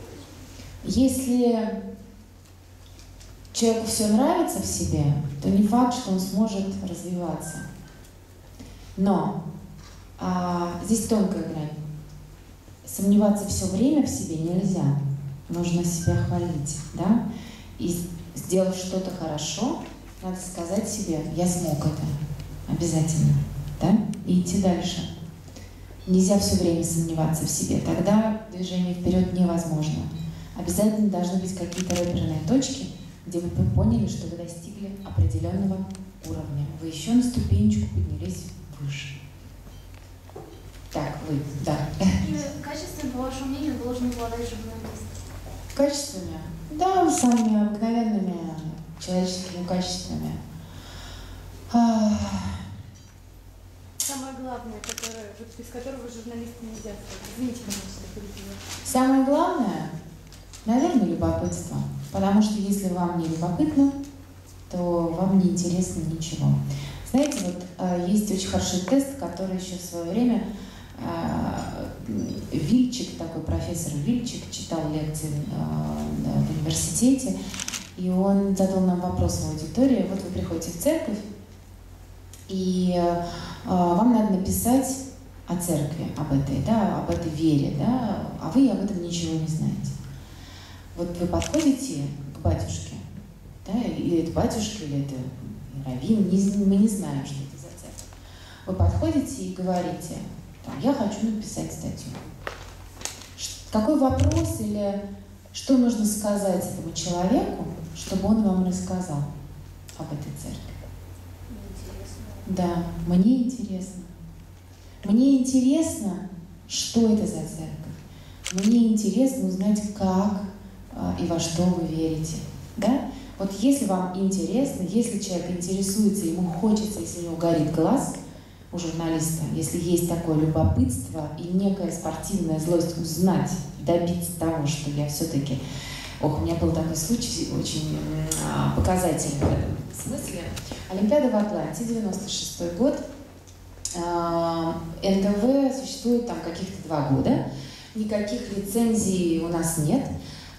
Speaker 1: Если человеку все нравится в себе, то не факт, что он сможет развиваться. Но а, здесь тонкая грань. Сомневаться все время в себе нельзя. Нужно себя хвалить, да? И сделав что-то хорошо, надо сказать себе, я смог это, обязательно, да? И идти дальше. Нельзя все время сомневаться в себе, тогда движение вперед невозможно. Обязательно должны быть какие-то реперные точки, где вы поняли, что вы достигли определенного уровня. Вы еще на ступенечку поднялись выше. Так, вы, да.
Speaker 7: Какими качествами, по вашему мнению, должен обладать журналист?
Speaker 1: Качествами? Да, самыми обыкновенными человеческими качествами. А...
Speaker 2: Самое главное, которое, вот, без которого журналисты нельзя стать. Извините, конечно, перебила.
Speaker 1: Самое главное, наверное, любопытство. Потому что если вам не любопытно, то вам не интересно ничего. Знаете, вот есть очень хороший тест, который еще в свое время Вильчик, такой профессор Вильчик, читал лекции в университете, и он задал нам вопрос в аудитории. Вот вы приходите в церковь, и вам надо написать о церкви, об этой, да, об этой вере, да, а вы об этом ничего не знаете. Вот вы подходите к батюшке, да, или это батюшка, или это раввин, не, мы не знаем, что это за церковь. Вы подходите и говорите, я хочу написать статью. Какой вопрос или что нужно сказать этому человеку, чтобы он вам рассказал об этой церкви? Мне интересно. Да, мне интересно. Мне интересно, что это за церковь. Мне интересно узнать, как а, и во что вы верите. Да? Вот если вам интересно, если человек интересуется, ему хочется, если у него горит глаз, у журналиста, если есть такое любопытство и некая спортивная злость узнать, добиться того, что я все-таки... Ох, у меня был такой случай очень а, показательный в этом смысле. Олимпиада в Атланте, девяносто шестой год. А, эн тэ вэ существует там каких-то два года. Никаких лицензий у нас нет.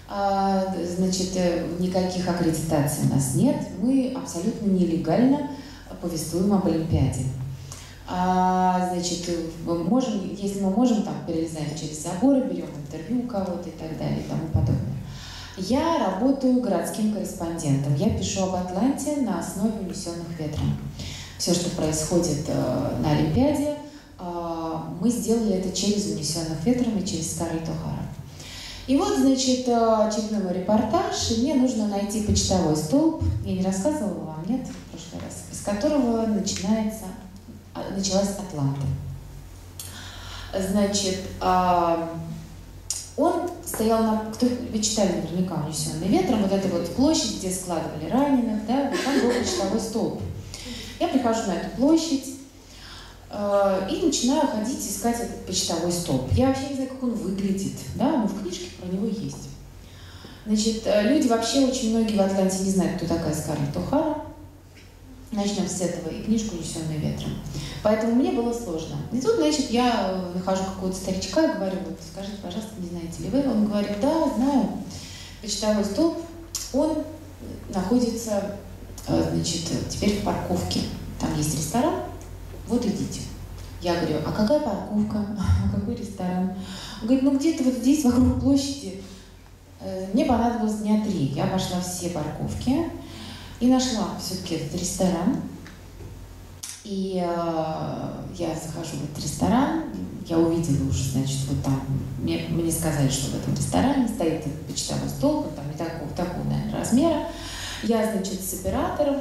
Speaker 1: А, значит, никаких аккредитаций у нас нет. Мы абсолютно нелегально повествуем об Олимпиаде. А, значит, мы можем, если мы можем, там, перелезаем через заборы, берем интервью у кого-то и так далее и тому подобное. Я работаю городским корреспондентом. Я пишу об Атланте на основе «Унесенных ветром». Все, что происходит э, на Олимпиаде, э, мы сделали это через «Унесенных ветром» и через Скарлетт О'Хара. И вот, значит, очередной мой репортаж, и мне нужно найти почтовой столб, я не рассказывала вам, нет, в прошлый раз, из которого начинается, началась Атланта. Значит, он стоял на, кто, вы читали наверняка «Унесенный ветром», вот эта вот площадь, где складывали раненых, да, вот там был почтовой столб. Я прихожу на эту площадь, и начинаю ходить искать этот почтовой столб. Я вообще не знаю, как он выглядит, да, но в книжке про него есть. Значит, люди вообще, очень многие в Атланте не знают, кто такая Скарлетт О'Хара. Начнем с этого, и книжку «Унесенный ветром». Поэтому мне было сложно. И тут, значит, я нахожу какого-то старичка и говорю: вот, скажите, пожалуйста, не знаете ли вы? Он говорит: да, знаю. Почтовой столб, он находится, значит, теперь в парковке. Там есть ресторан. Вот идите. Я говорю: а какая парковка? А какой ресторан? Он говорит: ну где-то вот здесь, вокруг площади. Мне понадобилось дня три. Я обошла все парковки и нашла все-таки этот ресторан. И э, я захожу в этот ресторан, я увидела уже, значит, вот там, мне, мне сказали, что в этом ресторане стоит этот почтовой столб, он там не такого, такого, наверное, размера. Я, значит, с оператором.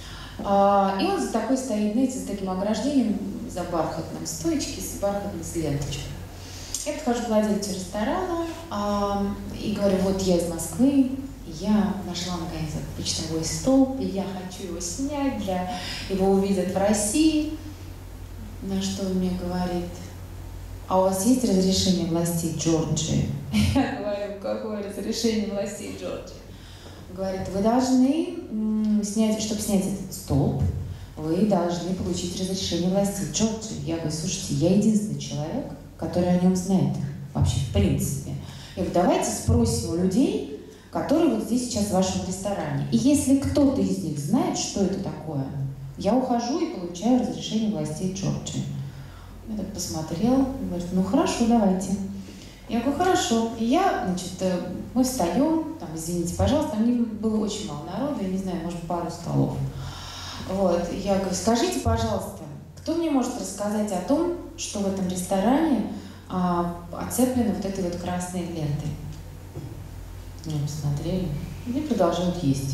Speaker 1: И он за такой стоит, знаете, с таким ограждением, за бархатным стоечки, с бархатной с ленточкой. Я подхожу к владельцу ресторана а, и говорю: вот я из Москвы, я нашла наконец этот почтовой столб, и я хочу его снять, для... его увидят в России. На что он мне говорит: а у вас есть разрешение властей Джорджии? Я говорю: какое разрешение властей Джорджии? Говорит: вы должны снять, чтобы снять этот столб, вы должны получить разрешение властей Джорджии. Я говорю: слушайте, я единственный человек, который о нем знает вообще в принципе. Я говорю: давайте спросим у людей, которые вот здесь сейчас в вашем ресторане. И если кто-то из них знает, что это такое, я ухожу и получаю разрешение властей Джорджии. Я так посмотрела, говорит: ну хорошо, давайте. Я говорю: хорошо. И я, значит, мы встаем, там, извините, пожалуйста, там было очень мало народу, я не знаю, может, пару столов. Вот. Я говорю: скажите, пожалуйста, кто мне может рассказать о том, что в этом ресторане а, оцеплено вот этой вот красной лентой? Они посмотрели и продолжают есть.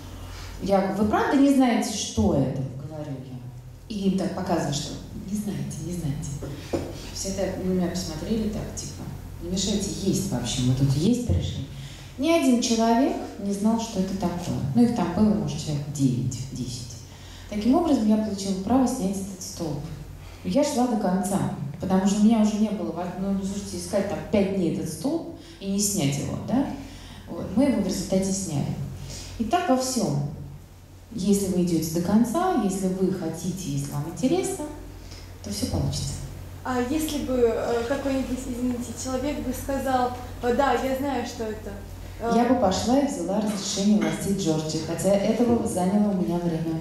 Speaker 1: Я говорю: вы правда не знаете, что это? Говорю я. И им так показываю, что не знаете, не знаете. Все так на меня посмотрели так, типа: не мешайте есть вообще, мы тут есть пришли. Ни один человек не знал, что это такое. Ну, их там было, может, человек девять-десять. Таким образом, я получила право снять этот столб. Я шла до конца, потому что у меня уже не было, ну, слушайте, искать там пять дней этот столб и не снять его, да? Вот. Мы его в результате сняли. И так во всем. Если вы идете до конца, если вы хотите, если вам интересно, то все получится.
Speaker 2: А если бы какой-нибудь, извините, человек бы сказал: да, я знаю, что это.
Speaker 1: Я бы пошла и взяла разрешение властей Джорджии, хотя этого заняло у меня время.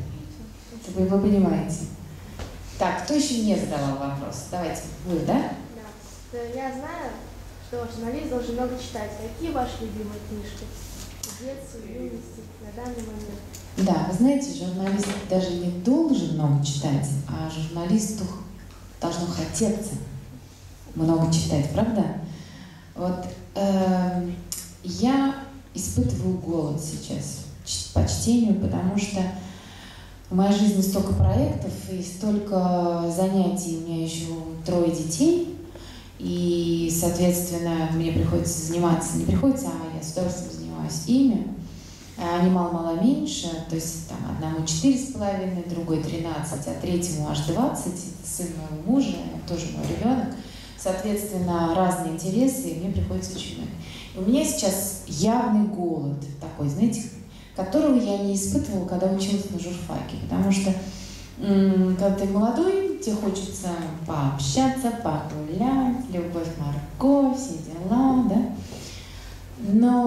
Speaker 1: Вы, вы понимаете. Так, кто еще не задавал вопрос? Давайте, вы, да?
Speaker 11: Да. Я знаю, что журналист должен много читать. Какие ваши любимые книжки? Детства, юности, на данный момент?
Speaker 1: Да, вы знаете, журналист даже не должен много читать, а журналисту должно хотеться много читать, правда? Вот э, я испытываю голод сейчас по чтению, потому что в моей жизни столько проектов и столько занятий, у меня еще трое детей, и, соответственно, мне приходится заниматься, не приходится, а я с удовольствием занимаюсь ими. Они мало-мало меньше, то есть там одному четыре с половиной, другой тринадцать, а третьему аж двадцать. Это сын моего мужа, тоже мой ребенок. Соответственно, разные интересы, и мне приходится очень много. И у меня сейчас явный голод такой, знаете, которого я не испытывала, когда училась на журфаке, потому что когда ты молодой, тебе хочется пообщаться, погулять, любовь, морковь, все дела, да. Но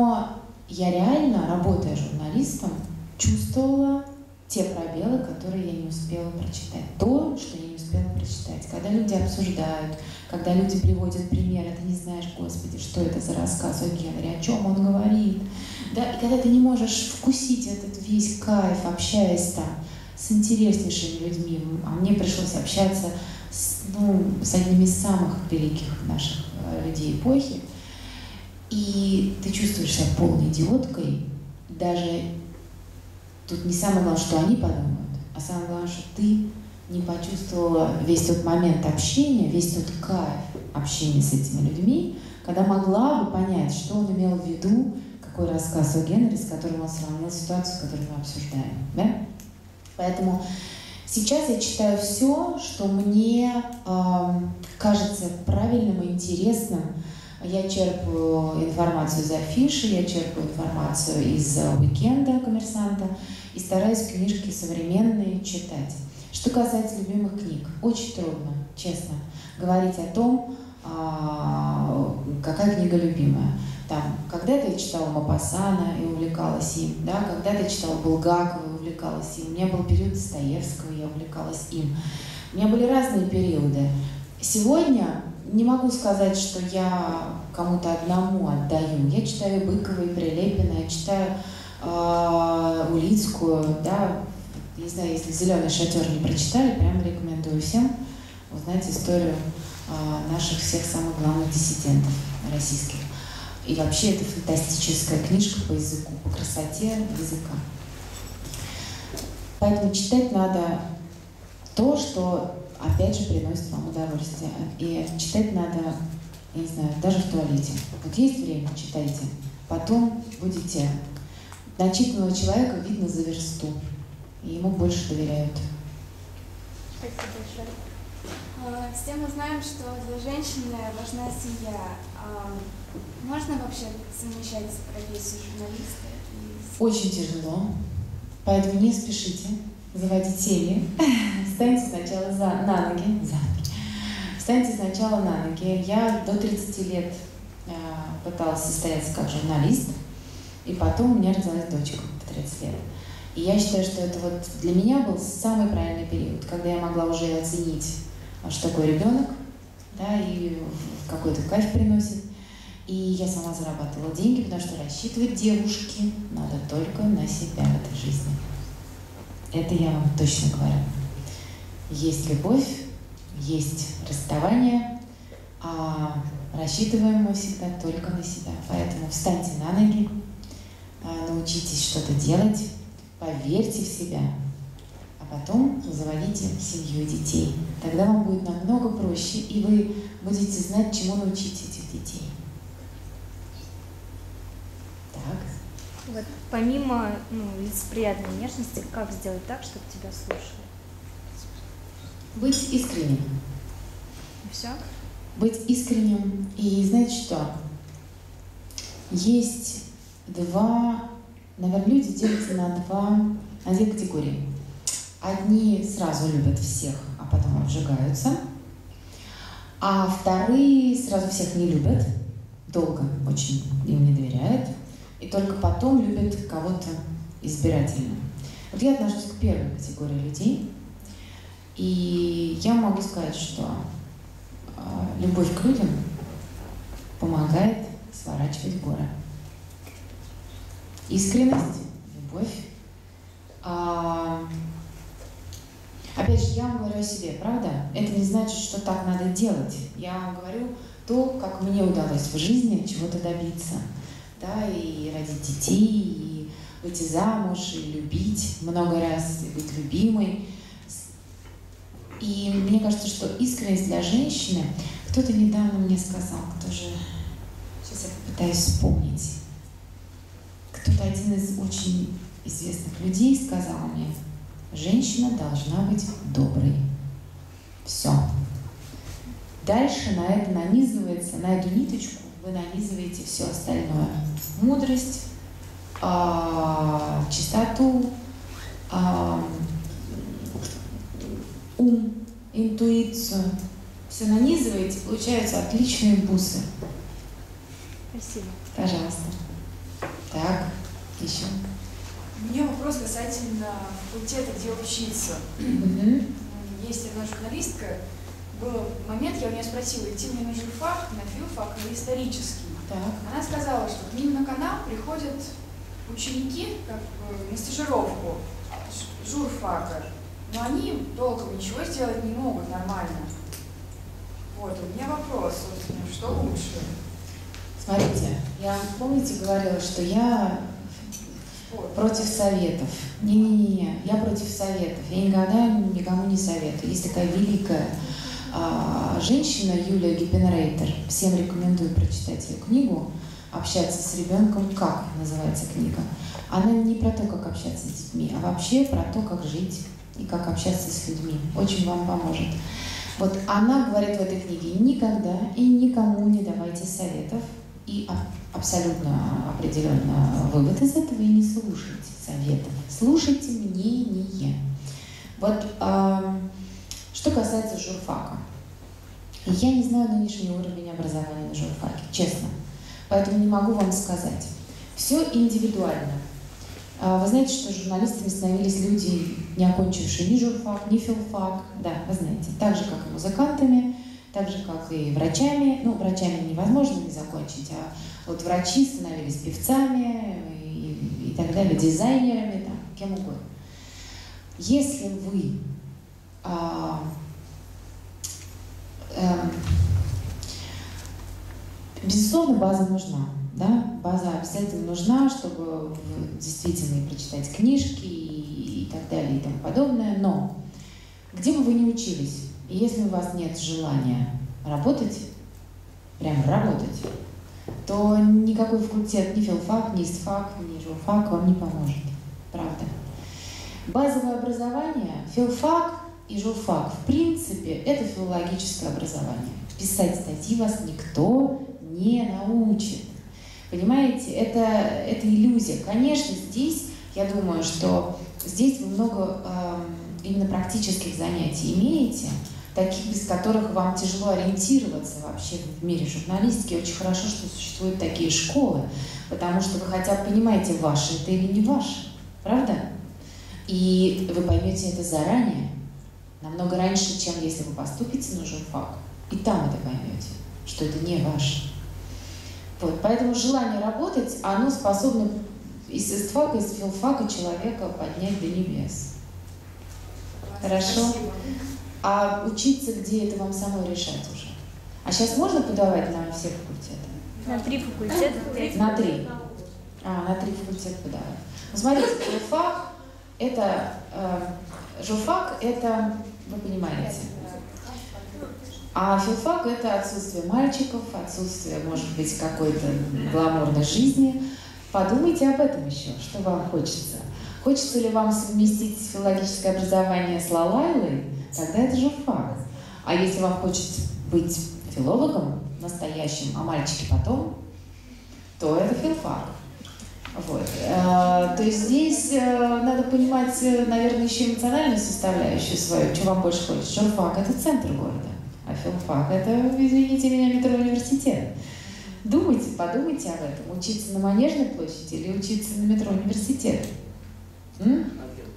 Speaker 1: я реально, работая журналистом, чувствовала те пробелы, которые я не успела прочитать. То, что я не успела прочитать. Когда люди обсуждают, когда люди приводят примеры, ты не знаешь, Господи, что это за рассказ о Генри, о чем он говорит. Да? И когда ты не можешь вкусить этот весь кайф, общаясь там с интереснейшими людьми, а мне пришлось общаться с, ну, с одними из самых великих наших э, людей эпохи, и ты чувствуешь себя полной идиоткой, даже тут не самое главное, что они подумают, а самое главное, что ты не почувствовала весь тот момент общения, весь тот кайф общения с этими людьми, когда могла бы понять, что он имел в виду, какой рассказ о Генри, с которым он сравнил ситуацию, которую мы обсуждаем. Да? Поэтому сейчас я читаю все, что мне э, кажется правильным и интересным. Я черпаю информацию из афиши, я черпаю информацию из уикенда «Коммерсанта» и стараюсь книжки современные читать. Что касается любимых книг, очень трудно, честно, говорить о том, какая книга любимая. Там, когда-то я читала Мопассана и увлекалась им, да, когда-то я читала Булгакова и увлекалась им. У меня был период Достоевского, я увлекалась им. У меня были разные периоды. Сегодня не могу сказать, что я кому-то одному отдаю. Я читаю Быкова и Прилепина, я читаю э, Улицкую, да, не знаю, если «Зеленый шатер» не прочитали, прям рекомендую всем узнать историю э, наших всех самых главных диссидентов российских. И вообще это фантастическая книжка по языку, по красоте языка. Поэтому читать надо то, что, опять же, приносит вам удовольствие. И читать надо, я не знаю, даже в туалете. Вот есть время, читайте. Потом будете начитанного человека видно за версту. И ему больше доверяют.
Speaker 2: Спасибо большое. Все мы знаем, что для женщины важна семья. Можно вообще совмещать профессию журналиста? И...
Speaker 1: Очень тяжело. Поэтому не спешите заводить семьи. Встаньте сначала за, на ноги. За ноги. Встаньте сначала на ноги. Я до тридцати лет э, пыталась состояться как журналист. И потом у меня родилась дочка в тридцать лет. И я считаю, что это вот для меня был самый правильный период, когда я могла уже оценить, что такое ребенок, да, и какой-то кайф приносит. И я сама зарабатывала деньги, потому что рассчитывать девушке надо только на себя в этой жизни. Это я вам точно говорю. Есть любовь, есть расставание, а рассчитываем мы всегда только на себя. Поэтому встаньте на ноги, научитесь что-то делать, поверьте в себя, а потом заводите семью и детей. Тогда вам будет намного проще, и вы будете знать, чему научить этих детей. Так.
Speaker 3: Вот, помимо ну, лицеприятной внешности, как сделать так, чтобы тебя слушали?
Speaker 1: Быть искренним.
Speaker 3: И все?
Speaker 1: Быть искренним. И знаете что? Есть два... Наверное, люди делятся на, два, на две категории. Одни сразу любят всех, а потом обжигаются. А вторые сразу всех не любят, долго очень им не доверяют. И только потом любят кого-то избирательно. Вот я отношусь к первой категории людей. И я могу сказать, что э, любовь к людям помогает сворачивать горы. Искренность, любовь. А, опять же, я вам говорю о себе, правда? Это не значит, что так надо делать. Я вам говорю то, как мне удалось в жизни чего-то добиться. Да, и родить детей, и выйти замуж, и любить много раз, и быть любимой. И мне кажется, что искренность для женщины... Кто-то недавно мне сказал, кто же... Сейчас я попытаюсь вспомнить. Кто-то, один из очень известных людей, сказал мне, женщина должна быть доброй. Все. Дальше на это нанизывается, на эту ниточку вы нанизываете все остальное. Мудрость, э, чистоту, э, ум, интуицию. Все нанизываете, получаются отличные бусы.
Speaker 3: Спасибо.
Speaker 1: Пожалуйста. Так, еще.
Speaker 12: У меня вопрос касательно факультета, где учиться.
Speaker 1: Угу.
Speaker 12: Есть одна журналистка, был момент, я у нее спросила, идти мне на журфак, на филфак или исторический.
Speaker 1: Так.
Speaker 12: Она сказала, что к ним на канал приходят ученики как бы, на стажировку журфака, но они толком ничего сделать не могут нормально. Вот, у меня вопрос, собственно, что лучше?
Speaker 1: Смотрите, я, помните, говорила, что я
Speaker 12: вот.
Speaker 1: Против советов. Не-не-не, я против советов. Я никогда никому не советую. Есть такая великая а, женщина, Юлия Гиппенрейтер. Всем рекомендую прочитать ее книгу «Общаться с ребенком. Как» называется книга. Она не про то, как общаться с детьми, а вообще про то, как жить и как общаться с людьми. Очень вам поможет. Вот она говорит в этой книге: никогда и никому не давайте советов. И абсолютно определенно вывод из этого: и не слушайте советов. Слушайте мнение. Вот э, что касается журфака. Я не знаю нынешний уровень образования на журфаке, честно. Поэтому не могу вам сказать. Все индивидуально. Вы знаете, что журналистами становились люди, не окончившие ни журфак, ни филфак. Да, вы знаете. Так же, как и музыкантами, так же, как и врачами. Ну, врачами невозможно не закончить, а вот врачи становились певцами и, и так далее, дизайнерами, там, кем угодно. Если вы а, а, безусловно, база нужна. Да? База обязательно нужна, чтобы действительно прочитать книжки и, и так далее и тому подобное. Но где бы вы ни учились, и если у вас нет желания работать, прям работать, то никакой факультет, ни филфак, ни истфак, ни журфак вам не поможет. Правда. Базовое образование, филфак и журфак, в принципе, это филологическое образование. Писать статьи вас никто не научит. Понимаете, это, это иллюзия. Конечно, здесь, я думаю, что здесь вы много э, именно практических занятий имеете, таких, без которых вам тяжело ориентироваться вообще в мире журналистики. Очень хорошо, что существуют такие школы, потому что вы хотя бы понимаете, ваше это или не ваше. Правда? И вы поймете это заранее, намного раньше, чем если вы поступите на журфак. И там это поймете, что это не ваше. Вот, поэтому желание работать, оно способно из истфака, из филфака человека поднять до небес. Хорошо?
Speaker 12: Спасибо.
Speaker 1: А учиться, где это вам самой решать уже? А сейчас можно подавать на все факультеты?
Speaker 3: На три факультета.
Speaker 1: На три. А, на три факультета подавать. Ну, смотрите, филфак это, э, журфак это, вы понимаете, а филфак это отсутствие мальчиков, отсутствие, может быть, какой-то гламурной жизни. Подумайте об этом еще, что вам хочется. Хочется ли вам совместить филологическое образование с Лалайлой? Тогда это журфак. А если вам хочется быть филологом настоящим, а мальчики потом, то это филфак. Вот. То есть здесь надо понимать, наверное, еще эмоциональную составляющую свою, что вам больше хочется. Журфак – это центр города, а филфак – это, извините меня, метро университет. Думайте, подумайте об этом. Учиться на Манежной площади или учиться на метро университет? М?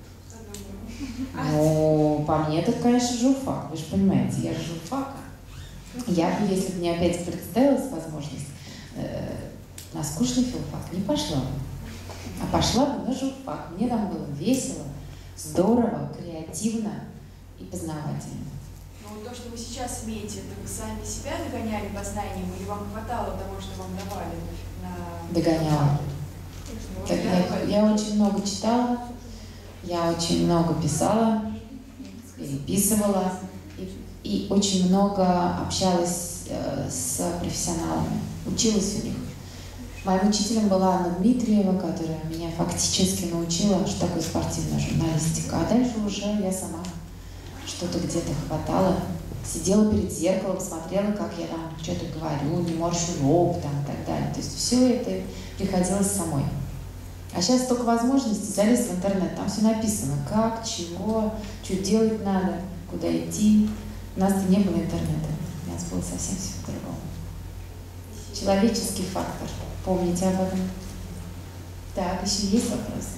Speaker 1: Ну, по мне, это, конечно, журфак. Вы же понимаете, я же журфака. Я бы, если бы мне опять представилась возможность, э, на скучный филфак не пошла бы. А пошла бы на журфак. Мне там было весело, здорово, креативно и познавательно.
Speaker 12: Ну, то, что вы сейчас имеете, это вы сами себя догоняли по знаниям, или вам хватало того, что вам давали на...
Speaker 1: Догоняла. Так, я, я очень много читала, я очень много писала, переписывала и, и очень много общалась э, с профессионалами, училась у них. Моим учителем была Анна Дмитриева, которая меня фактически научила, что такое спортивная журналистика. А дальше уже я сама что-то где-то хватала, сидела перед зеркалом, смотрела, как я там что-то говорю, не морщу лоб там, и так далее. То есть все это приходилось самой. А сейчас столько возможностей залезть в интернет, там все написано, как, чего, что делать надо, куда идти. У нас-то не было интернета, у нас было совсем все по-другому. Человеческий фактор. Помните об этом. Так, еще есть вопросы?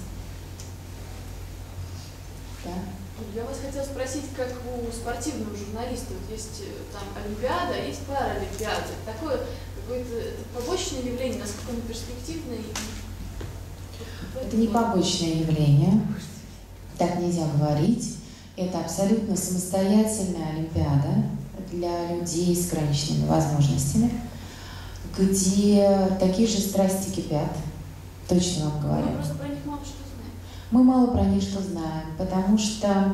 Speaker 1: Да.
Speaker 13: Я вас хотела спросить, как у спортивного журналиста, вот есть там Олимпиада, есть Паралимпиада. Такое какое-то побочное явление, насколько оно перспективное?
Speaker 1: Это не побочное явление, так нельзя говорить. Это абсолютно самостоятельная Олимпиада для людей с ограниченными возможностями, где такие же страсти кипят, точно вам говорю.
Speaker 13: Мы просто про них мало что знаем.
Speaker 1: Мы мало про них что знаем, потому что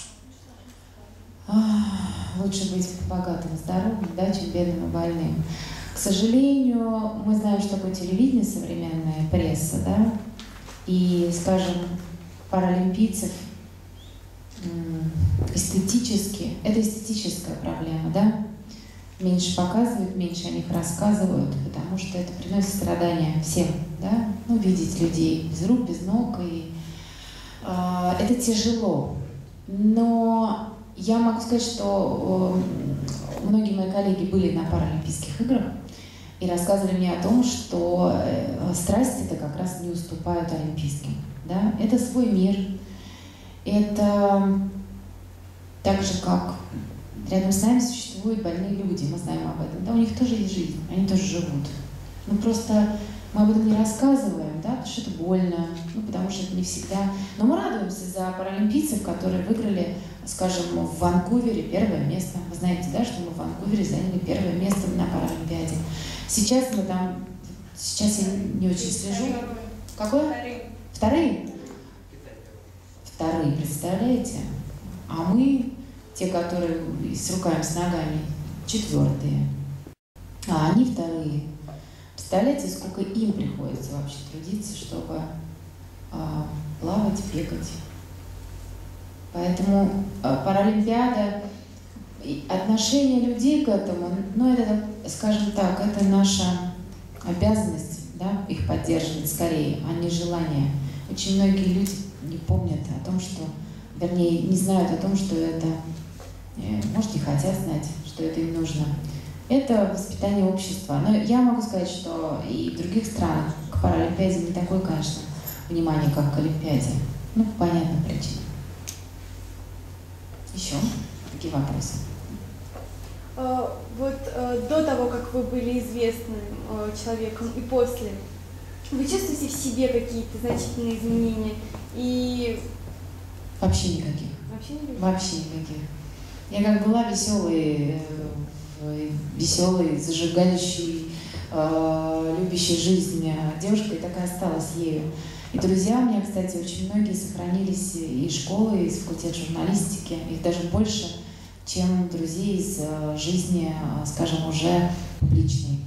Speaker 1: ах, лучше быть богатым и здоровым, да, чем бедным и больным. К сожалению, мы знаем, что такое телевидение, современная пресса, да, и, скажем, паралимпийцев эстетически, это эстетическая проблема, да, меньше показывают, меньше о них рассказывают, потому что это приносит страдания всем, да, ну, видеть людей без рук, без ног, и э, это тяжело, но я могу сказать, что э, многие мои коллеги были на Паралимпийских играх и рассказывали мне о том, что э, страсти-то как раз не уступают олимпийским, да, это свой мир. Это так же, как рядом с нами существуют больные люди, мы знаем об этом. Да, у них тоже есть жизнь, они тоже живут. Ну просто мы об этом не рассказываем, да, потому что это больно, ну потому что это не всегда. Но мы радуемся за паралимпийцев, которые выиграли, скажем, в Ванкувере первое место. Вы знаете, да, что мы в Ванкувере заняли первое место на Паралимпиаде. Сейчас мы там, сейчас я не очень слежу. Какое? Вторые. Вторые, представляете? А мы, те, которые с руками, с ногами, четвертые. А они вторые. Представляете, сколько им приходится вообще трудиться, чтобы а, плавать, бегать. Поэтому а, Паралимпиада, отношение людей к этому, ну это, скажем так, это наша обязанность, да, их поддерживать скорее, а не желание. Очень многие люди не помнят о том, что, вернее, не знают о том, что это, может, не хотят знать, что это им нужно. Это воспитание общества. Но я могу сказать, что и в других странах к Паралимпиаде не такое, конечно, внимание, как к Олимпиаде. Ну, по понятным причинам. Еще какие вопросы?
Speaker 2: Вот до того, как вы были известным человеком и после, вы чувствуете в себе какие-то значительные изменения? И...
Speaker 1: Вообще никаких.
Speaker 2: Вообще никаких?
Speaker 1: Вообще никаких. Я как была веселой, веселой, зажигающей, любящей жизнь девушкой, так и осталась ею. И друзья у меня, кстати, очень многие сохранились из школы, из факультета журналистики, их даже больше, чем друзей из жизни, скажем, уже публичной.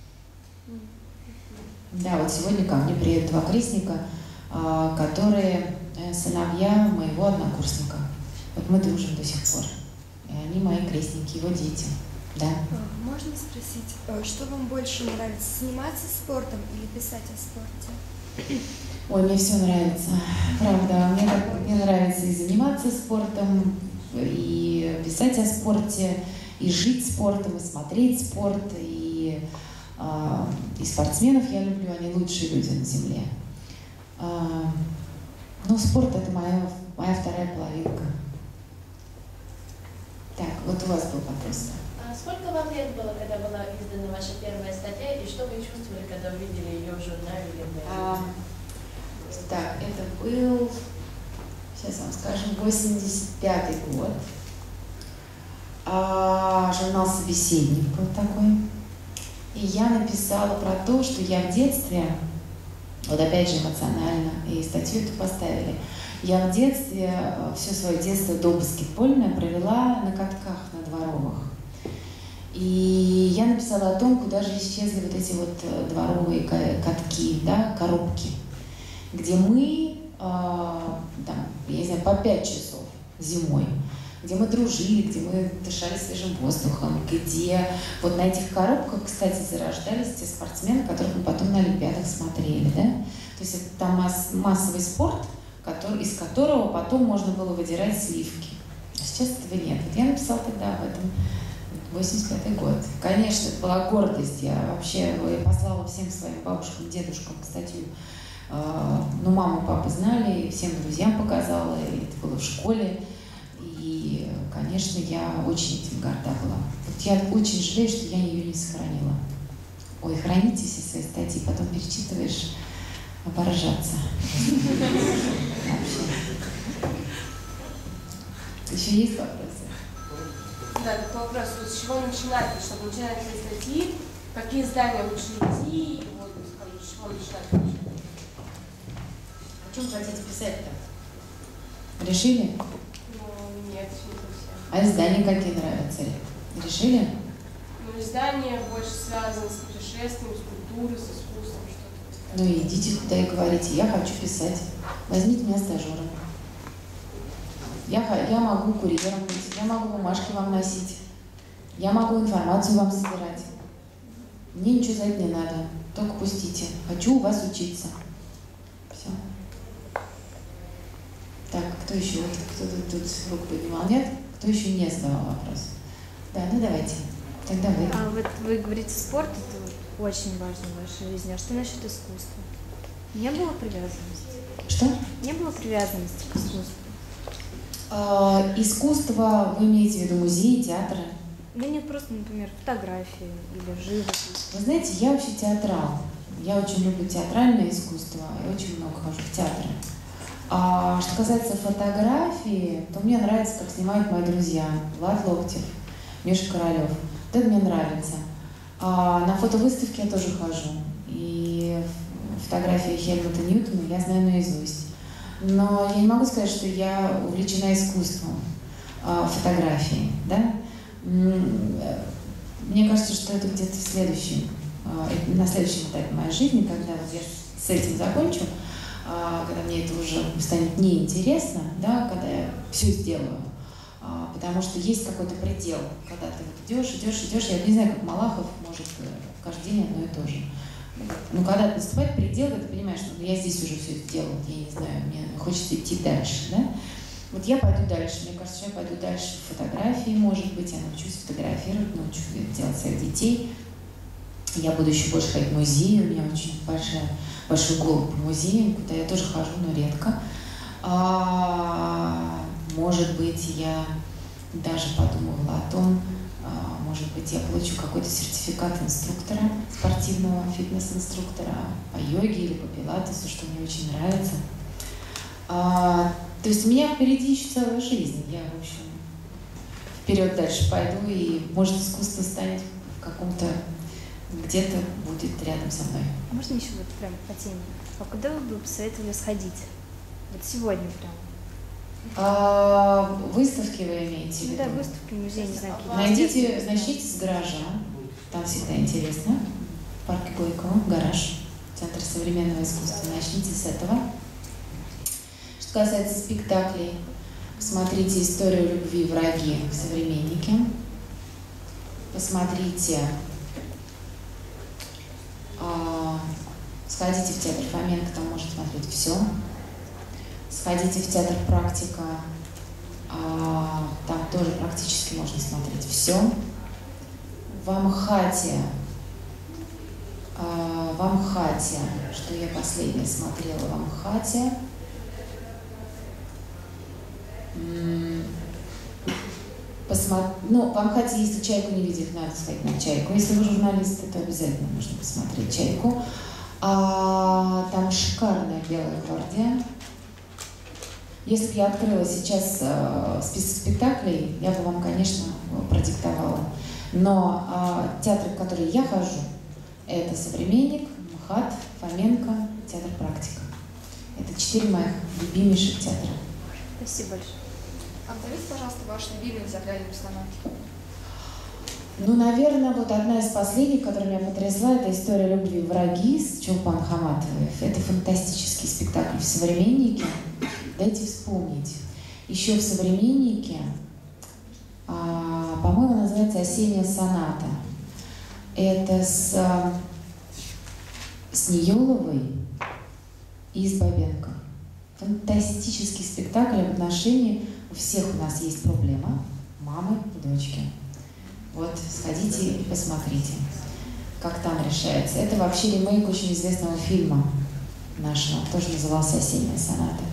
Speaker 1: Да, вот сегодня ко мне приедут два крестника, которые сыновья моего однокурсника. Вот мы дружим до сих пор. И они мои крестники, его дети. Да.
Speaker 4: Можно спросить, что вам больше нравится, заниматься спортом или писать о спорте?
Speaker 1: Ой, мне все нравится, правда. Мне, мне нравится и заниматься спортом, и писать о спорте, и жить спортом, и смотреть спорт, и, э, и спортсменов я люблю, они лучшие люди на земле. Э, но спорт — это моя, моя вторая половинка. Так, вот у вас был вопрос.
Speaker 14: А сколько вам лет было, когда была издана ваша первая статья, и что вы чувствовали, когда увидели ее в журнале или в
Speaker 1: а, Так, это был, сейчас вам скажем, восемьдесят пятый год. А, журнал «Собеседник» был такой. И я написала про то, что я в детстве, вот опять же эмоционально, и статью эту поставили, я в детстве, все свое детство до баскетбольное провела на катках, на дворовых. И я написала о том, куда же исчезли вот эти вот дворовые катки, да, коробки, где мы, э, там, я не знаю, по пять часов зимой, где мы дружили, где мы дышали свежим воздухом, где вот на этих коробках, кстати, зарождались те спортсмены, которых мы потом на Олимпиадах смотрели, да? То есть это там масс, массовый спорт, который, из которого потом можно было выдирать сливки. А сейчас этого нет. Вот я написала тогда об этом, восемьдесят пятый год. Конечно, это была гордость. Я вообще послала всем своим бабушкам, дедушкам статью Ну, мама и папа знали, всем друзьям показала, и это было в школе. И, конечно, я очень этим горда была. Вот я очень жалею, что я ее не сохранила. Ой, храните все свои статьи, потом перечитываешь, оборжаться. Еще есть вопросы?
Speaker 9: Да, такой вопрос. Вот с чего начинать? Чтобы начинать эти статьи, какие издания лучше идти, и вот, скажем, с чего начинать?
Speaker 1: О чем хотите писать-то? Решили?
Speaker 9: Ну, нет, не совсем.
Speaker 1: А издания какие нравятся? Решили?
Speaker 9: Ну, издание больше связано с путешествием, с культурой, с искусством, что-то.
Speaker 1: Ну, идите туда и говорите, я хочу писать. Возьмите меня стажером. Я, я могу курьером быть, я могу бумажки вам носить, я могу информацию вам собирать. Мне ничего за это не надо, только пустите. Хочу у вас учиться. Все. Так, кто еще? Кто-то тут руку поднимал? Нет? Кто еще не задавал вопрос? Да, ну давайте. Тогда вы.
Speaker 3: А вот вы говорите, спорт это очень важно в вашей жизни. А что насчет искусства? Не было привязанности?
Speaker 1: Что?
Speaker 3: Не было привязанности к искусству?
Speaker 1: А, искусство, вы имеете в виду музеи, театры?
Speaker 3: Да нет, просто, например, фотографии или живопись.
Speaker 1: Вы знаете, я вообще театрал. Я очень люблю театральное искусство и очень много хожу в театры. А что касается фотографии, то мне нравится, как снимают мои друзья. Влад Локтев, Миша Королев. Вот это мне нравится. А на фотовыставке я тоже хожу. И фотографии Хельмута Ньютона я знаю наизусть. Но я не могу сказать, что я увлечена искусством а, фотографии. Да? Мне кажется, что это где-то в следующем, а, на следующем этапе моей жизни, когда вот я с этим закончу, а, когда мне это уже станет неинтересно, да, когда я все сделаю. А, потому что есть какой-то предел, когда ты вот идешь, идешь, идешь. Я не знаю, как Малахов может каждый день одно и то же. Но когда наступает предел, ты понимаешь, что ну, я здесь уже все сделал, я не знаю, мне хочется идти дальше. Да? Вот я пойду дальше. Мне кажется, что я пойду дальше в фотографии, может быть, я научусь фотографировать, научусь делать своих детей. Я буду еще больше ходить в музеи, у меня очень большая, большой голод по музеям, куда я тоже хожу, но редко. А, может быть, я даже подумала о том, а, может быть, я получу какой-то сертификат инструктора, спортивного фитнес-инструктора по йоге или по пилатесу, что мне очень нравится. А, то есть у меня впереди еще целая жизнь. Я, в общем, вперед дальше пойду, и, может, искусство станет в каком-то, где-то будет рядом со мной.
Speaker 3: Можно еще вот прям по теме? А куда вы бы посоветовали сходить? Вот сегодня прям.
Speaker 1: А, выставки вы имеете в виду?
Speaker 3: Ну да, выставки, музей, не знаю.
Speaker 1: Найдите, начните с гаража. Там всегда интересно. В парке Горького, гараж, Центр современного искусства. Начните с этого. Что касается спектаклей, посмотрите «Историю любви. Враги» в «Современнике». Посмотрите, э, сходите в театр Фоменко, там можно смотреть все. Сходите в театр «Практика», э, там тоже практически можно смотреть все. В Амхате, э, в Амхате, что я последнее смотрела в Амхате, Посмотр... Ну, в Амхате, если «Чайку» не видели, надо сходить на «Чайку». Если вы журналисты, то обязательно нужно посмотреть «Чайку». А, там шикарная «Белая гвардия». Если бы я открыла сейчас э, список спектаклей, я бы вам, конечно, продиктовала. Но э, театры, в которые я хожу, это «Современник», МХАТ, Фоменко, театр «Практика». Это четыре моих любимейших театра.
Speaker 3: Спасибо большое.
Speaker 10: Назовите, пожалуйста, ваши любимые театральные постановки.
Speaker 1: Ну, наверное, вот одна из последних, которая меня потрясла, это «История любви. Враги» с Чулпан Хаматовой. Это фантастический спектакль в «Современнике». Дайте вспомнить. Еще в «Современнике», а, по-моему, называется «Осенняя соната». Это с, с Ниеловой и с Бабенко. Фантастический спектакль об отношении. У всех у нас есть проблема. Мамы и дочки. Вот, сходите и посмотрите, как там решается. Это вообще ремейк очень известного фильма нашего, тоже назывался «Осенняя соната».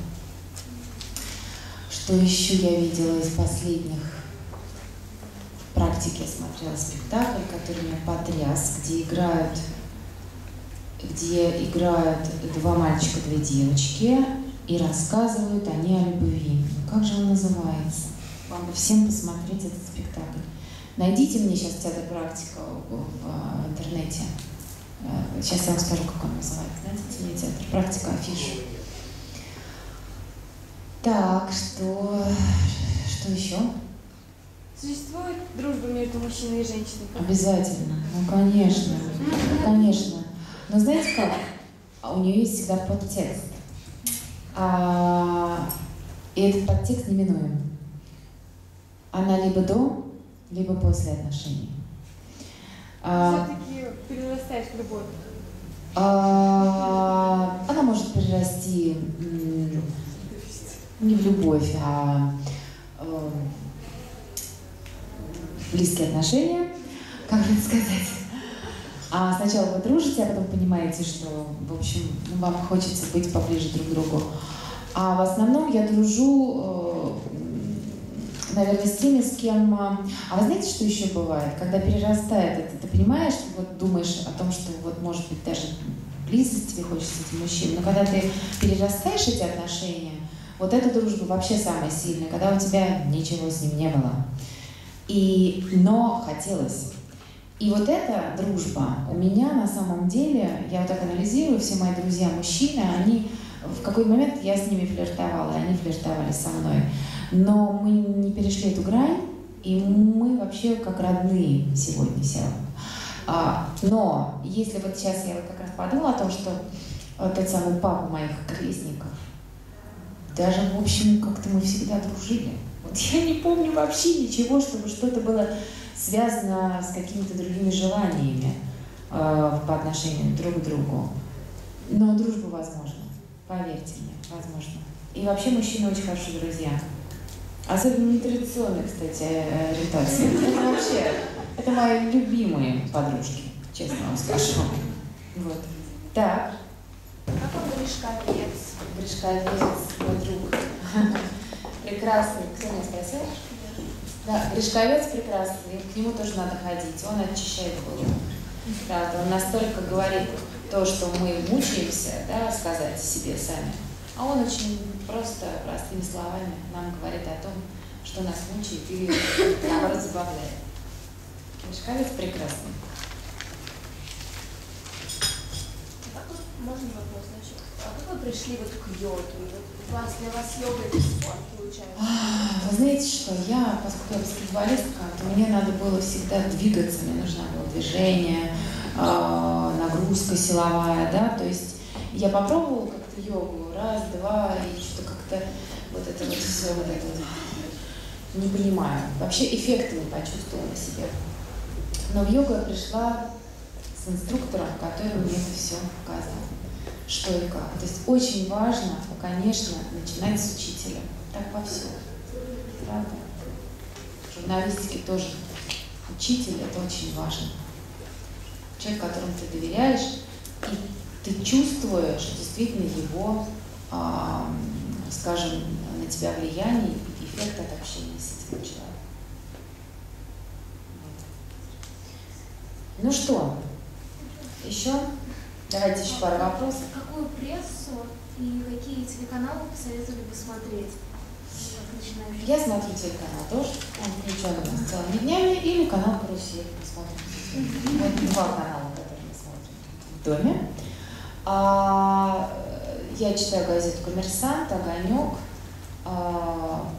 Speaker 1: Что еще я видела из последних практик? Я смотрела спектакль, который меня потряс, где играют, где играют два мальчика, две девочки и рассказывают они о любви. Ну, как же он называется? Вам бы всем посмотреть этот спектакль. Найдите мне сейчас театр «Практика» в, в интернете. Сейчас я вам скажу, как он называется. Найдите мне театр «Практика», афишу. Так, что, что еще?
Speaker 2: Существует дружба между мужчиной и женщиной?
Speaker 1: Обязательно. Ну, конечно. Конечно. Но знаете как? У нее есть всегда подтекст. А, и этот подтекст неминуем. Она либо до, либо после отношений. А,
Speaker 2: все-таки перерастает в любовь?
Speaker 1: А, она может перерасти м, не в любовь, а э, в близкие отношения, как же это сказать. А сначала вы дружите, а потом понимаете, что, в общем, вам хочется быть поближе друг к другу. А в основном я дружу, э, наверное, с теми, с кем... А вы знаете, что еще бывает? Когда перерастает это, ты понимаешь, ты вот думаешь о том, что вот, может быть, даже близость тебе хочется с этим мужчиной, но когда ты перерастаешь эти отношения, вот эта дружба вообще самая сильная, когда у тебя ничего с ним не было. И, но хотелось. И вот эта дружба у меня на самом деле, я вот так анализирую, все мои друзья мужчины, они в какой-то момент я с ними флиртовала, и они флиртовали со мной. Но мы не перешли эту грань, и мы вообще как родные сегодня села. А, но если вот сейчас я вот как раз подумала о том, что вот тот самый папа моих крестников, даже, в общем, как-то мы всегда дружили. Вот я не помню вообще ничего, чтобы что-то было связано с какими-то другими желаниями э, по отношению друг к другу. Но дружба возможна, поверьте мне, возможно. И вообще мужчины очень хорошие друзья. Особенно нетрадиционные, кстати, ориентации. Это вообще, это мои любимые подружки, честно вам скажу. Вот. Так.
Speaker 5: Как он Гришковец?
Speaker 1: Гришковец, мой друг. Прекрасный. Кто меня спросил? Да, Гришковец прекрасный, к нему тоже надо ходить, он очищает голову. Правда, он настолько говорит то, что мы мучаемся, да, сказать себе сами, а он очень просто, простыми словами нам говорит о том, что нас мучает или, наоборот, забавляет. Гришковец прекрасный.
Speaker 5: Можно вопрос, значит, а как вы пришли вот к йоге? Вот вас, для вас йога это спорт получается?
Speaker 1: Вы знаете что, я, поскольку я баскетболистка, то мне надо было всегда двигаться, мне нужно было движение, э, нагрузка силовая, да, то есть я попробовала как-то йогу, раз, два, и что-то как-то вот это вот все, вот это вот, не понимаю. Вообще эффекта не почувствовала на себе. Но в йогу я пришла с инструктором, который мне это все показал, что и как. То есть очень важно, конечно, начинать с учителя. Так во всем. Правда? В журналистике тоже. Учитель – это очень важно. Человек, которому ты доверяешь, и ты чувствуешь действительно его, э, скажем, на тебя влияние и эффект от общения с этим человеком. Ну что, еще? Давайте еще пару вопросов.
Speaker 5: Какую прессу и какие телеканалы посоветовали бы смотреть?
Speaker 1: Я смотрю телеканал «Дождь», он включен у нас целыми днями, или канал «Карусель». Посмотрим. Вот два канала, которые мы смотрим в доме. А, я читаю газету «Коммерсант», «Огонек». А,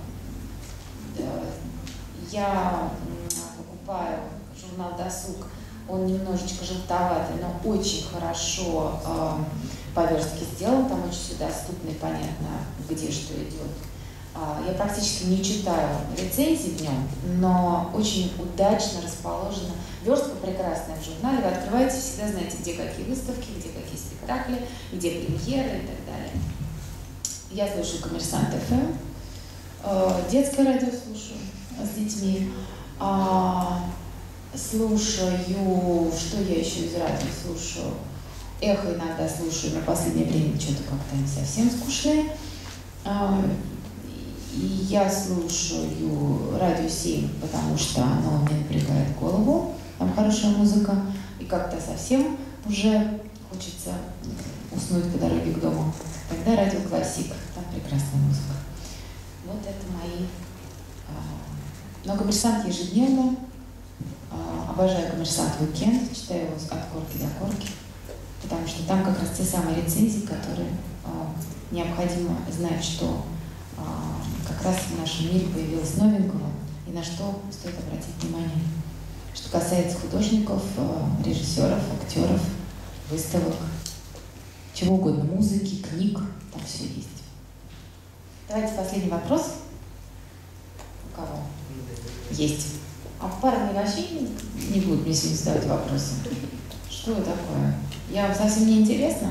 Speaker 1: я покупаю журнал «Досуг». Он немножечко желтоватый, но очень хорошо э, по-верстки сделан. Там очень все доступно и понятно, где что идет. А, я практически не читаю рецензий в нем, но очень удачно расположена. Верстка прекрасная в журнале. Вы открываете, всегда знаете, где какие выставки, где какие спектакли, где премьеры и так далее. Я слушаю «Коммерсант эф эм», э, детское радио слушаю с детьми. А, слушаю, что я еще из радио слушаю? Эхо иногда слушаю, но в последнее время что-то как-то они совсем скучные. А, и я слушаю радио семь, потому что оно мне напрягает голову, там хорошая музыка, и как-то совсем уже хочется уснуть по дороге к дому. Тогда радио Классик, там прекрасная музыка. Вот это мои. Но «Коммерсант» ежедневно. Обожаю «Коммерсант» уикенд, читаю его от корки до корки, потому что там как раз те самые рецензии, которые необходимо знать, что как раз в нашем мире появилось новенького и на что стоит обратить внимание. Что касается художников, режиссеров, актеров, выставок, чего угодно, музыки, книг, там все есть. Давайте последний вопрос. У кого? Есть. А парни вообще не, не будут мне сегодня задавать вопросы. Что это такое? Я вам совсем не интересно?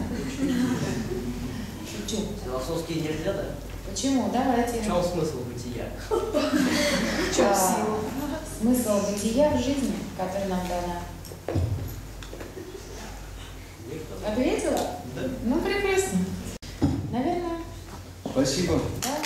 Speaker 1: Шучу.
Speaker 15: Философские нельзя, да?
Speaker 1: Почему? Давайте.
Speaker 15: В чем смысл бытия?
Speaker 1: В чем сила? Смысл бытия в жизни, который нам дана. Ответила?
Speaker 15: Да.
Speaker 1: Ну, прекрасно. Наверное.
Speaker 16: Спасибо.
Speaker 1: Да.